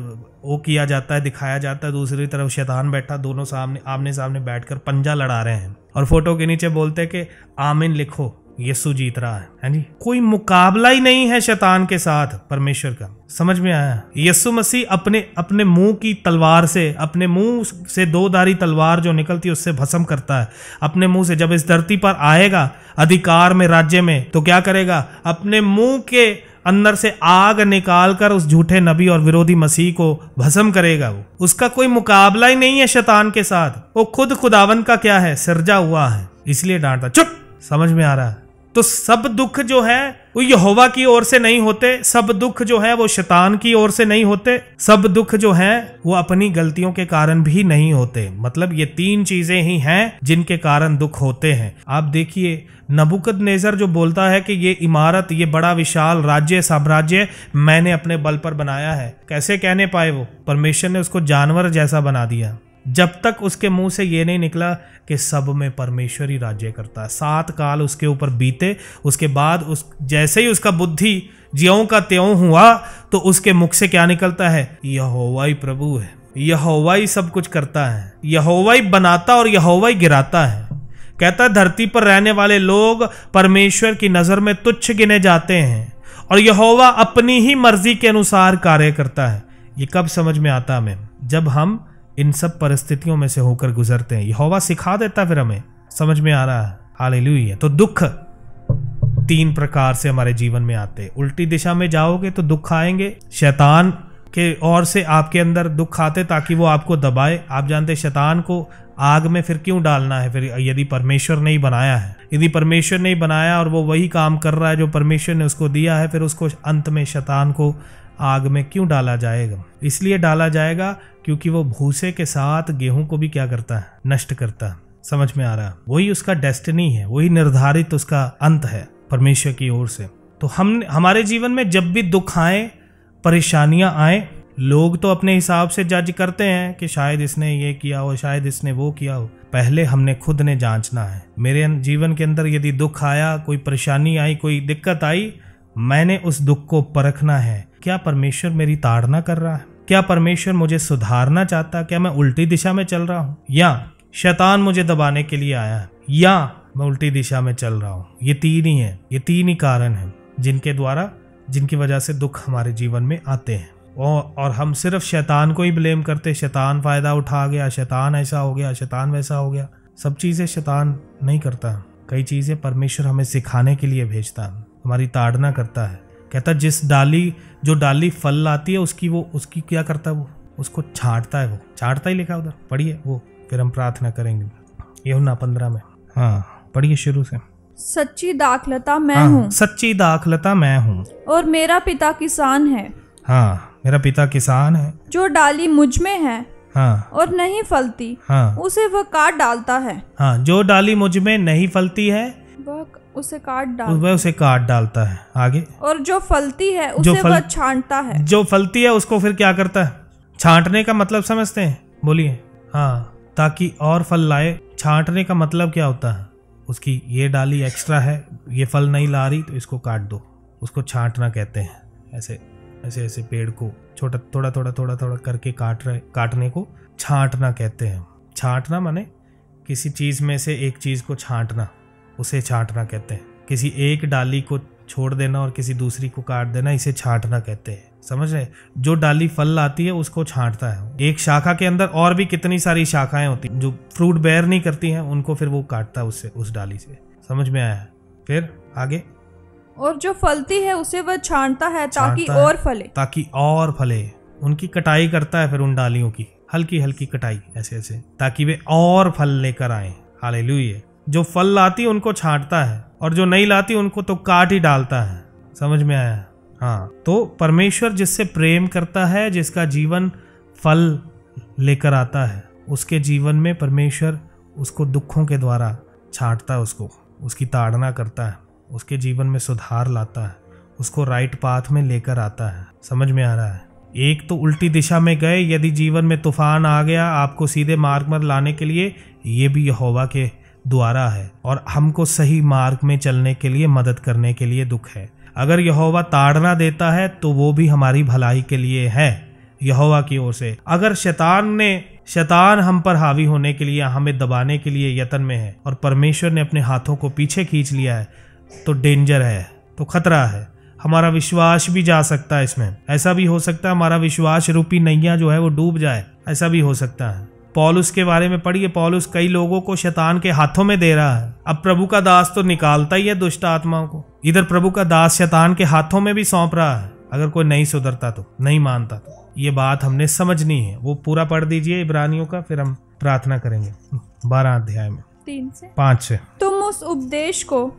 S1: वो किया जाता है, दिखाया जाता है, दूसरी तरफ शैतान बैठा, दोनों आमने सामने बैठकर पंजा लड़ा रहे हैं और फोटो के नीचे बोलते हैं कि आमीन लिखो, यीशु जीत रहा है जी। कोई मुकाबला ही नहीं है शैतान के साथ परमेश्वर का। समझ में आया? यीशु मसीह अपने मुंह की तलवार से, अपने मुंह से 2 धारी तलवार जो निकलती है उससे भस्म करता है अपने मुंह से। जब इस धरती पर आएगा अधिकार में, राज्य में, तो क्या करेगा? अपने मुंह के अंदर से आग निकालकर उस झूठे नबी और विरोधी मसीह को भस्म करेगा। वो उसका कोई मुकाबला ही नहीं है शैतान के साथ। वो खुद खुदावन का क्या है, सिरजा हुआ है, इसलिए डांटता। चुप! समझ में आ रहा है? तो सब दुख जो है वो यहोवा की ओर से नहीं होते, सब दुख जो है वो शैतान की ओर से नहीं होते, सब दुख जो है वो अपनी गलतियों के कारण भी नहीं होते। मतलब ये 3 चीजें ही हैं जिनके कारण दुख होते हैं। आप देखिए नबूकदनेस्सर जो बोलता है कि ये इमारत, ये बड़ा विशाल राज्य, साम्राज्य मैंने अपने बल पर बनाया है। कैसे कहने पाए वो? परमेश्वर ने उसको जानवर जैसा बना दिया। जब तक उसके मुंह से ये नहीं निकला कि सब में परमेश्वर ही राज्य करता है। 7 काल उसके ऊपर बीते, उसके बाद जैसे ही उसका बुद्धि ज्यों का त्यों हुआ तो उसके मुख से क्या निकलता है? यहोवा ही प्रभु है, यहोवा ही सब कुछ करता है, यहोवा ही बनाता और यहोवा ही गिराता है। कहता धरती पर रहने वाले लोग परमेश्वर की नजर में तुच्छ गिने जाते हैं और यहोवा अपनी ही मर्जी के अनुसार कार्य करता है। ये कब समझ में आता हमें? जब हम इन सब परिस्थितियों में से होकर गुजरते हैं। यहोवा सिखा देता, फिर हमें समझ में आ रहा है। हालेलुया। तो दुख 3 प्रकार से हमारे जीवन में आते हैं। उल्टी दिशा में जाओगे तो दुख आएंगे। शैतान के ओर से आपके अंदर दुख आते ताकि वो आपको दबाए। आप जानते शैतान को आग में फिर क्यों डालना है? फिर यदि परमेश्वर ने ही बनाया है, यदि परमेश्वर ने ही बनाया और वो वही काम कर रहा है जो परमेश्वर ने उसको दिया है, फिर उसको अंत में शैतान को आग में क्यों डाला जाएगा? इसलिए डाला जाएगा क्योंकि वो भूसे के साथ गेहूं को भी क्या करता है? नष्ट करता है। समझ में आ रहा है? वही उसका डेस्टिनी है, वही निर्धारित उसका अंत है परमेश्वर की ओर से। तो हमारे जीवन में जब भी दुख आए, परेशानियां आए, लोग तो अपने हिसाब से जज करते हैं कि शायद इसने ये किया हो, शायद इसने वो किया हो। पहले हमने खुद ने जांचना है। मेरे जीवन के अंदर यदि दुख आया, कोई परेशानी आई, कोई दिक्कत आई, मैंने उस दुख को परखना है। क्या परमेश्वर मेरी ताड़ना कर रहा है? क्या परमेश्वर मुझे सुधारना चाहता है? क्या मैं उल्टी दिशा में चल रहा हूं, या शैतान मुझे दबाने के लिए आया है, या मैं उल्टी दिशा में चल रहा हूं? ये 3 ही है, ये 3 ही कारण हैं जिनकी वजह से दुख हमारे जीवन में आते हैं। और हम सिर्फ शैतान को ही ब्लेम करते, शैतान फायदा उठा गया, शैतान ऐसा हो गया, शैतान वैसा हो गया। सब चीजें शैतान नहीं करता। कई चीजें परमेश्वर हमें सिखाने के लिए भेजता है, हमारी ताड़ना करता है। कहता जो डाली फल लाती है उसकी क्या करता है? वो उसको छांटता है। वो छांटता ही लिखा उधर, पढ़िए वो, फिर हम प्रार्थना करेंगे। यूहन्ना 15 में। हाँ, पढ़िए शुरू से।
S2: सच्ची दाखलता मैं हूँ,
S1: सच्ची दाखलता मैं हूँ,
S2: और मेरा पिता किसान है।
S1: हाँ, मेरा पिता किसान है।
S2: जो डाली मुझ में है,
S1: हाँ,
S2: और नहीं फलती,
S1: हाँ,
S2: उसे वह काट डालता है।
S1: हाँ, जो डाली मुझ में नहीं फलती है
S2: उसे काट
S1: डालता है। आगे,
S2: और जो फलती है उसे वह छांटता है।
S1: जो फलती है उसको फिर क्या करता है? छांटने का मतलब समझते हैं? बोलिए। हाँ, ताकि और फल लाए। छांटने का मतलब क्या होता है? उसकी ये डाली एक्स्ट्रा है, ये फल नहीं ला रही तो इसको काट दो, उसको छांटना कहते हैं। ऐसे ऐसे ऐसे पेड़ को छोटा थोड़ा थोड़ा थोड़ा थोड़ा करके काटने को छांटना कहते हैं। छांटना माने किसी चीज़ में से एक चीज़ को छांटना, उसे छांटना कहते हैं। किसी एक डाली को छोड़ देना और किसी दूसरी को काट देना, इसे छांटना कहते हैं। समझ रहे? जो डाली फल लाती है उसको छांटता है। एक शाखा के अंदर और भी कितनी सारी शाखाएं होती हैं जो फ्रूट बेयर नहीं करती हैं, उनको फिर वो काटता है उससे, उस डाली से। समझ में आया? फिर आगे,
S2: और जो फलती है उसे वह छांटता है ताकि और फले। उनकी कटाई करता है फिर उन डालियों की, हल्की हल्की कटाई ऐसे ऐसे, ताकि वे और फल लेकर आए। हालेलुया। जो फल लाती है उनको छांटता है और जो नहीं लाती उनको तो काट ही डालता है। समझ में आया? हाँ, तो परमेश्वर जिससे प्रेम करता है, जिसका जीवन फल लेकर आता है, उसके जीवन में परमेश्वर उसको दुखों के द्वारा छांटता है, उसकी ताड़ना करता है, उसके जीवन में सुधार लाता है, उसको राइट पाथ में लेकर आता है। समझ में आ रहा है? एक तो उल्टी दिशा में गए, यदि जीवन में तूफान आ गया आपको सीधे मार्ग पर लाने के लिए, ये भी यहोवा के द्वारा है और हमको सही मार्ग में चलने के लिए, मदद करने के लिए दुख है। अगर यहोवा ताड़ना देता है तो वो भी हमारी भलाई के लिए है, यहोवा की ओर से। अगर शैतान हम पर हावी होने के लिए, हमें दबाने के लिए यत्न में है और परमेश्वर ने अपने हाथों को पीछे खींच लिया है, तो डेंजर है, तो खतरा है। हमारा विश्वास भी जा सकता है इसमें। ऐसा भी हो सकता है हमारा विश्वास रूपी नैया जो है वो डूब जाए, ऐसा भी हो सकता है। पौलुस के बारे में पढ़िए, पौलुस कई लोगों को शैतान के हाथों में दे रहा है। अब प्रभु का दास तो निकालता ही है दुष्ट आत्माओं को, इधर प्रभु का दास शैतान के हाथों में भी सौंप रहा है। अगर कोई नहीं सुधरता तो, नहीं मानता तो, ये बात हमने समझनी है। वो पूरा पढ़ दीजिए इब्रानियों का, फिर हम प्रार्थना करेंगे 12 अध्याय में 3 से
S1: 5 से।
S2: तुम उस उपदेश को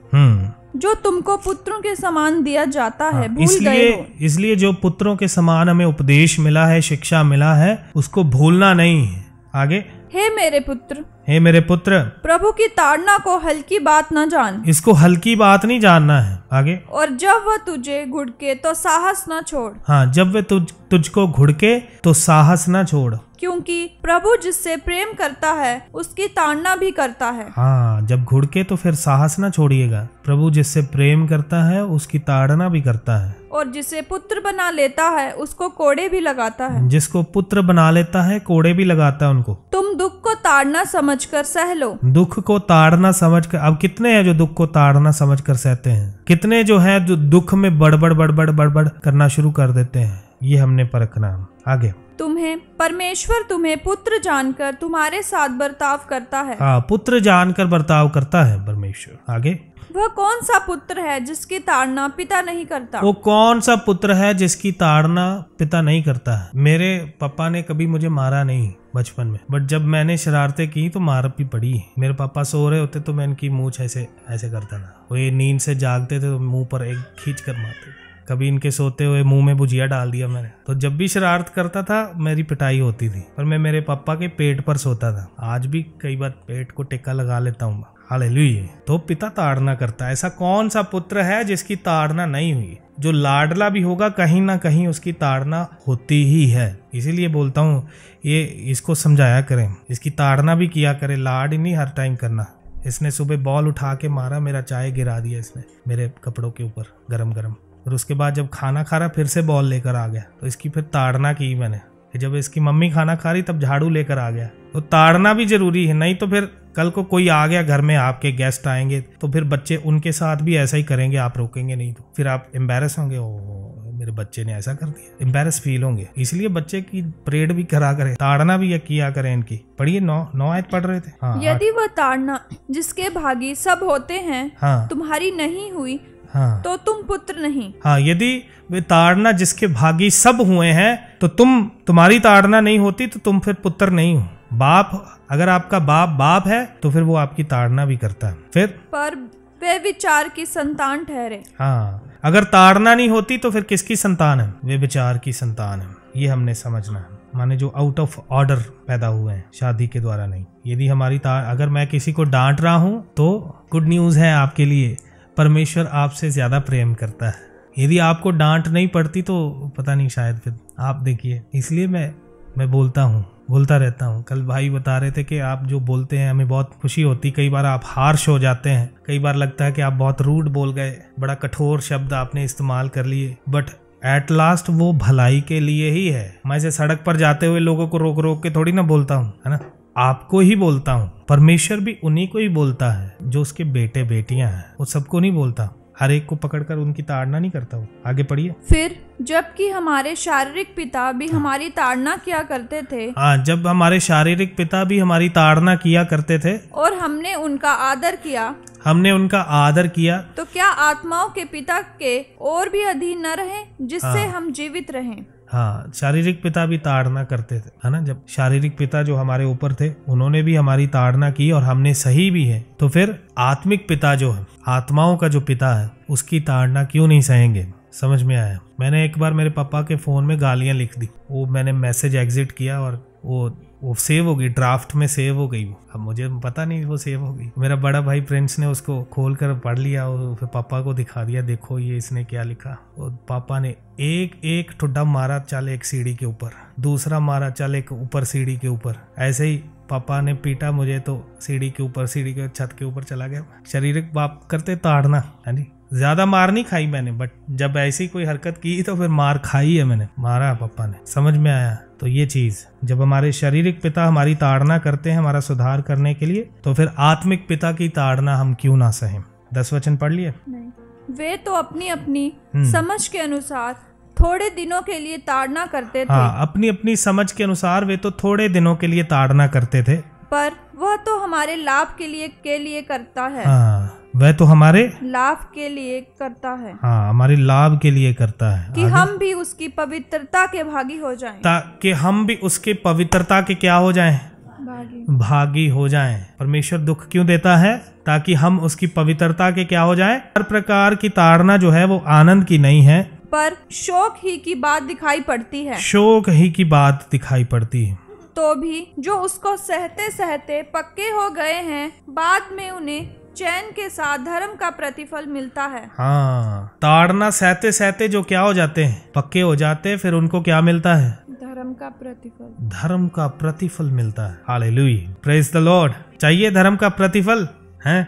S2: जो तुमको पुत्रों के समान दिया जाता है भूल गए हो।
S1: इसलिए जो पुत्रों के समान हमें उपदेश मिला है, शिक्षा मिला है, उसको भूलना नहीं है। आगे,
S2: हे मेरे पुत्र, प्रभु की ताड़ना को हल्की बात न जान।
S1: इसको हल्की बात नहीं जानना है। आगे,
S2: और जब वह तुझे घुड़के तो साहस न छोड़।
S1: हाँ, जब वह तुझको घुड़के तो साहस न छोड़,
S2: क्योंकि प्रभु जिससे प्रेम करता है उसकी ताड़ना भी करता है।
S1: हाँ, जब घुड़के तो फिर साहस न छोड़िएगा। प्रभु जिससे प्रेम करता है उसकी ताड़ना भी करता है।
S2: और जिसे पुत्र बना लेता है उसको कोड़े भी लगाता है।
S1: जिसको पुत्र बना लेता है कोड़े भी लगाता है उनको।
S2: तुम दुख को ताड़ना समझकर सह लो।
S1: दुख को ताड़ना समझकर। अब कितने हैं जो दुख को ताड़ना समझकर सहते हैं? कितने जो है जो दुख में बड़बड़ करना शुरू कर देते हैं? ये हमने परखना। आगे,
S2: परमेश्वर तुम्हें पुत्र जानकर तुम्हारे साथ बर्ताव करता है।
S1: हाँ, पुत्र जानकर बर्ताव करता है परमेश्वर। आगे,
S2: वह कौन सा पुत्र है जिसकी ताड़ना पिता नहीं करता?
S1: वो कौन सा पुत्र है जिसकी ताड़ना पिता नहीं करता है? मेरे पापा ने कभी मुझे मारा नहीं बचपन में, बट जब मैंने शरारतें की तो मार भी पड़ी। मेरे पापा सो रहे होते तो मैं इनकी मूंछ ऐसे ऐसे करता था। वो ये नींद से जागते थे तो मुंह पर एक खींच कर मारते। कभी इनके सोते हुए मुंह में भुजिया डाल दिया मैंने। तो जब भी शरारत करता था मेरी पिटाई होती थी, पर मैं मेरे पापा के पेट पर सोता था। आज भी कई बार पेट को टेका लगा लेता हूँ। हालेलुया। तो पिता ताड़ना करता है। ऐसा कौन सा पुत्र है जिसकी ताड़ना नहीं हुई? जो लाडला भी होगा कहीं ना कहीं उसकी ताड़ना होती ही है। इसीलिए बोलता हूँ ये इसको समझाया करें, इसकी ताड़ना भी किया करें। लाड नहीं हर टाइम करना। इसने सुबह बॉल उठा के मारा, मेरा चाय गिरा दिया इसने मेरे कपड़ों के ऊपर गरम गरम। और उसके बाद जब खाना खा रहा फिर से बॉल लेकर आ गया, तो इसकी फिर ताड़ना की मैंने। जब इसकी मम्मी खाना खा रही तब झाड़ू लेकर आ गया। तो ताड़ना भी जरूरी है, नहीं तो फिर कल को कोई आ गया घर में, आपके गेस्ट आएंगे तो फिर बच्चे उनके साथ भी ऐसा ही करेंगे, आप रोकेंगे नहीं तो फिर आप एम्बैरस होंगे। ओ मेरे बच्चे ने ऐसा कर दिया, एम्बैरस फील होंगे। इसलिए बच्चे की परेड भी करा करें, ताड़ना भी किया करें इनकी। पढ़िए 9 आयत पढ़ रहे थे। हाँ,
S2: यदि वह ताड़ना जिसके भागी सब होते हैं तुम्हारी नहीं हुई तो तुम पुत्र नहीं।
S1: हाँ, यदि वे ताड़ना जिसके भागी सब हुए हैं तो तुम्हारी ताड़ना नहीं होती तो तुम फिर पुत्र नहीं हो। बाप, अगर आपका बाप है तो फिर वो आपकी ताड़ना भी करता है। फिर
S2: पर वे विचार की संतान ठहरे।
S1: हाँ, अगर ताड़ना नहीं होती तो फिर किसकी संतान है? वे विचार की संतान है। ये हमने समझना है। माने जो आउट ऑफ ऑर्डर पैदा हुए हैं, शादी के द्वारा नहीं। यदि हमारी अगर मैं किसी को डांट रहा हूं तो गुड न्यूज है आपके लिए, परमेश्वर आपसे ज्यादा प्रेम करता है। यदि आपको डांट नहीं पड़ती तो पता नहीं, शायद फिर आप देखिए। इसलिए मैं बोलता रहता हूँ। कल भाई बता रहे थे कि आप जो बोलते हैं हमें बहुत खुशी होती। कई बार आप हार्श हो जाते हैं, कई बार लगता है कि आप बहुत रूड बोल गए, बड़ा कठोर शब्द आपने इस्तेमाल कर लिए, बट एट लास्ट वो भलाई के लिए ही है। मैं ऐसे सड़क पर जाते हुए लोगों को रोक रोक के थोड़ी ना बोलता हूँ, है ना, आपको ही बोलता हूँ। परमेश्वर भी उन्हीं को ही बोलता है जो उसके बेटे बेटियां हैं, वो सबको नहीं बोलता, हर एक को पकड़कर उनकी ताड़ना नहीं करता। वो आगे पढ़िए।
S2: फिर जबकि हमारे शारीरिक पिता भी हमारी ताड़ना किया करते थे।
S1: हाँ, जब हमारे शारीरिक पिता भी हमारी ताड़ना किया करते थे
S2: और हमने उनका आदर किया, तो क्या आत्माओं के पिता के और भी अधीन न रहे, जिससे हम जीवित रहें।
S1: हाँ, शारीरिक पिता भी ताड़ना करते थे, है ना। जब शारीरिक पिता जो हमारे ऊपर थे उन्होंने भी हमारी ताड़ना की और हमने सही भी है, तो फिर आत्मिक पिता जो है, आत्माओं का जो पिता है, उसकी ताड़ना क्यों नहीं सहेंगे। समझ में आया। मैंने एक बार मेरे पापा के फोन में गालियां लिख दी, वो मैंने मैसेज एग्जिट किया और वो सेव हो गई, ड्राफ्ट में सेव हो गई। अब मुझे पता नहीं वो सेव हो गई। मेरा बड़ा भाई प्रिंस ने उसको खोल कर पढ़ लिया और फिर पापा को दिखा दिया, देखो ये इसने क्या लिखा। और पापा ने एक ठुड्डा मारा, चल एक सीढ़ी के ऊपर, दूसरा मारा, चल एक ऊपर सीढ़ी के ऊपर। ऐसे ही पापा ने पीटा मुझे तो सीढ़ी के ऊपर, सीढ़ी के छत के ऊपर चला गया। शारीरिक बाप करते ताड़ना, है नी। ज्यादा मार नहीं खाई मैंने, बट जब ऐसी कोई हरकत की तो फिर मार खाई है मैंने, मारा पापा ने। समझ में आया। तो ये चीज, जब हमारे शारीरिक पिता हमारी ताड़ना करते हैं हमारा सुधार करने के लिए, तो फिर आत्मिक पिता की ताड़ना हम क्यों ना सहें। 10 वचन पढ़ लिए।
S2: वे तो अपनी अपनी समझ के अनुसार थोड़े दिनों के लिए ताड़ना करते थे।
S1: हाँ, अपनी अपनी समझ के अनुसार वे तो थोड़े दिनों के लिए ताड़ना करते थे,
S2: पर वह तो हमारे लाभ के लिए करता है।
S1: हाँ, वह तो हमारे
S2: लाभ के लिए करता है।
S1: हाँ, हमारे लाभ के लिए करता है,
S2: कि हम भी उसकी पवित्रता के भागी हो जाएं।
S1: ताकि हम भी उसके पवित्रता के क्या हो जाएं, भागी हो जाएं। परमेश्वर दुख क्यों देता है? ताकि हम उसकी पवित्रता के क्या हो जाएं। हर प्रकार की ताड़ना जो है वो आनंद की नहीं है,
S2: पर शोक ही की बात दिखाई पड़ती है।
S1: शोक ही की बात दिखाई पड़ती है।
S2: तो भी जो उसको सहते सहते पक्के हो गए हैं, बाद में उन्हें चैन के साथ धर्म का प्रतिफल मिलता है।
S1: हाँ, ताड़ना सहते सहते जो क्या हो जाते हैं, पक्के हो जाते हैं, फिर उनको क्या मिलता है?
S2: धर्म का प्रतिफल।
S1: धर्म का प्रतिफल मिलता है। Hallelujah, praise the Lord. चाहिए धर्म का प्रतिफल है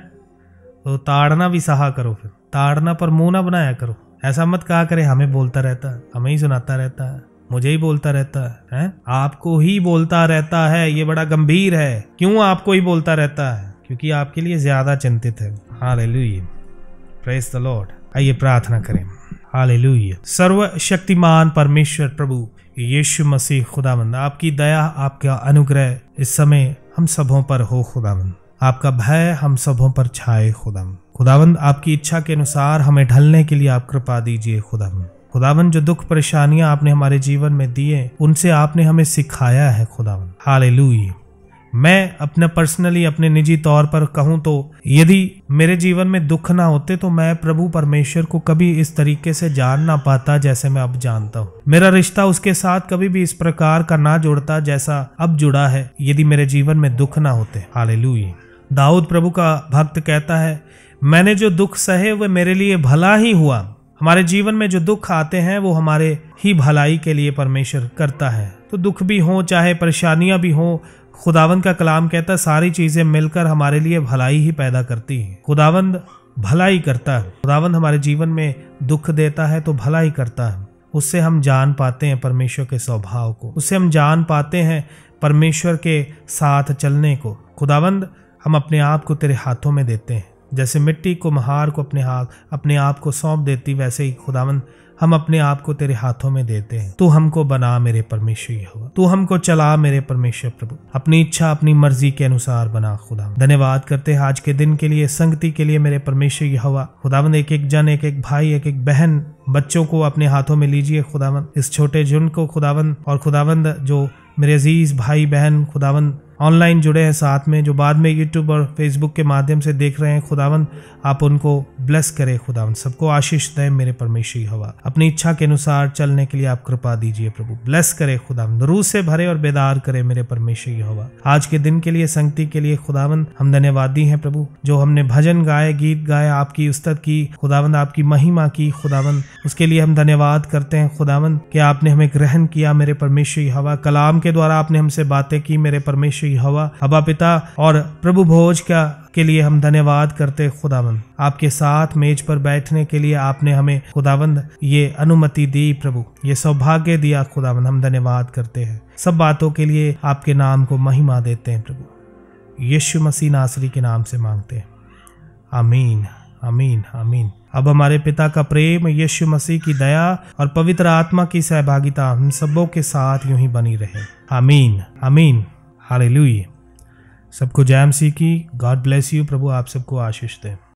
S1: तो ताड़ना भी सहा करो। फिर ताड़ना पर मुंह ना बनाया करो। ऐसा मत कहा करे हमें बोलता रहता है, हमें ही सुनाता रहता है, मुझे ही बोलता रहता है, आपको ही बोलता रहता है। ये बड़ा गंभीर है। क्यों आपको ही बोलता रहता है? क्योंकि आपके लिए ज्यादा चिंतित है। Hallelujah, praise the Lord. आइए प्रार्थना करें। हालेलुया। सर्वशक्तिमान परमेश्वर प्रभु यीशु मसीह खुदावंद, आपकी दया, आपका अनुग्रह इस समय हम सबों पर हो खुदावंद। आपका भय हम सबों पर छाए खुदावंद। आपकी इच्छा के अनुसार हमें ढलने के लिए आप कृपा दीजिए खुदावंद। जो दुख परेशानियां आपने हमारे जीवन में दिए, उनसे आपने हमें सिखाया है खुदावंद। हालेलुया। मैं अपना पर्सनली, अपने निजी तौर पर कहूं तो यदि मेरे जीवन में दुख ना होते तो मैं प्रभु परमेश्वर को कभी इस तरीके से जान ना पाता जैसे मैं अब जानता हूं। मेरा रिश्ता उसके साथ कभी भी इस प्रकार का ना जुड़ता जैसा अब जुड़ा है, यदि मेरे जीवन में दुख ना होते। हालेलुया। दाऊद प्रभु का भक्त कहता है, मैंने जो दुख सहे वह मेरे लिए भला ही हुआ। हमारे जीवन में जो दुख आते हैं वो हमारे ही भलाई के लिए परमेश्वर करता है। तो दुख भी हो, चाहे परेशानियां भी हो, खुदावंद का कलाम कहता है सारी चीजें मिलकर हमारे लिए भलाई ही पैदा करती है। खुदावंद भलाई करता है। खुदावंद हमारे जीवन में दुख देता है तो भला ही करता है। उससे हम जान पाते हैं परमेश्वर के स्वभाव को, उससे हम जान पाते हैं परमेश्वर के साथ चलने को। खुदावंद, हम अपने आप को तेरे हाथों में देते हैं। जैसे मिट्टी को महार को अपने आप को सौंप देती, वैसे ही खुदावंद हम अपने आप को तेरे हाथों में देते हैं। तू हमको बना मेरे परमेश्वर यहोवा, तू हमको चला मेरे परमेश्वर प्रभु, अपनी इच्छा अपनी मर्जी के अनुसार बना। खुदा धन्यवाद करते हैं आज के दिन के लिए, संगति के लिए मेरे परमेश्वर यहोवा। खुदावंद, एक एक जन, एक एक भाई, एक एक बहन, बच्चों को अपने हाथों में लीजिए खुदावंद। इस छोटे झुंड को खुदावंद, और खुदावंद जो मेरे अजीज भाई बहन खुदावंद ऑनलाइन जुड़े हैं साथ में, जो बाद में यूट्यूब और फेसबुक के माध्यम से देख रहे हैं, खुदावंद आप उनको ब्लेस करें खुदावंद, सबको आशीष दें मेरे परमेश्वर यहोवा। अपनी इच्छा के अनुसार चलने के लिए आप कृपा दीजिए प्रभु, ब्लेस करें खुदावंद, रूह से भरे और बेदार करें मेरे परमेश्वर यहोवा। आज के दिन के लिए, संगति के लिए खुदावंद हम धन्यवादी हैं प्रभु, जो हमने भजन गाए, गीत गाए, आपकी उस्तत की खुदावंद, आपकी महिमा की खुदावंद, उसके लिए हम धन्यवाद करते हैं खुदावंद कि आपने हमें ग्रहण किया मेरे परमेश्वर यहोवा। कलाम के द्वारा आपने हमसे बातें की मेरे परमेश्वर यहोवा। अब्बा पिता और प्रभु भोज के लिए हम धन्यवाद करते खुदावंद, आपके साथ मेज पर बैठने के लिए आपने हमें खुदावंद ये अनुमति दी प्रभु, ये सौभाग्य दिया खुदावंद, हम धन्यवाद करते हैं। सब बातों के लिए आपके नाम को महिमा देते हैं प्रभु, यीशु मसीह नासरी के नाम से मांगते हैं, आमीन आमीन आमीन। अब हमारे पिता का प्रेम, यीशु मसीह की दया और पवित्र आत्मा की सहभागिता हम सबों के साथ यूं ही बनी रहे, आमीन आमीन हालेलुया। सबको जय मसीह की। God bless you. प्रभु आप सबको आशीष दे।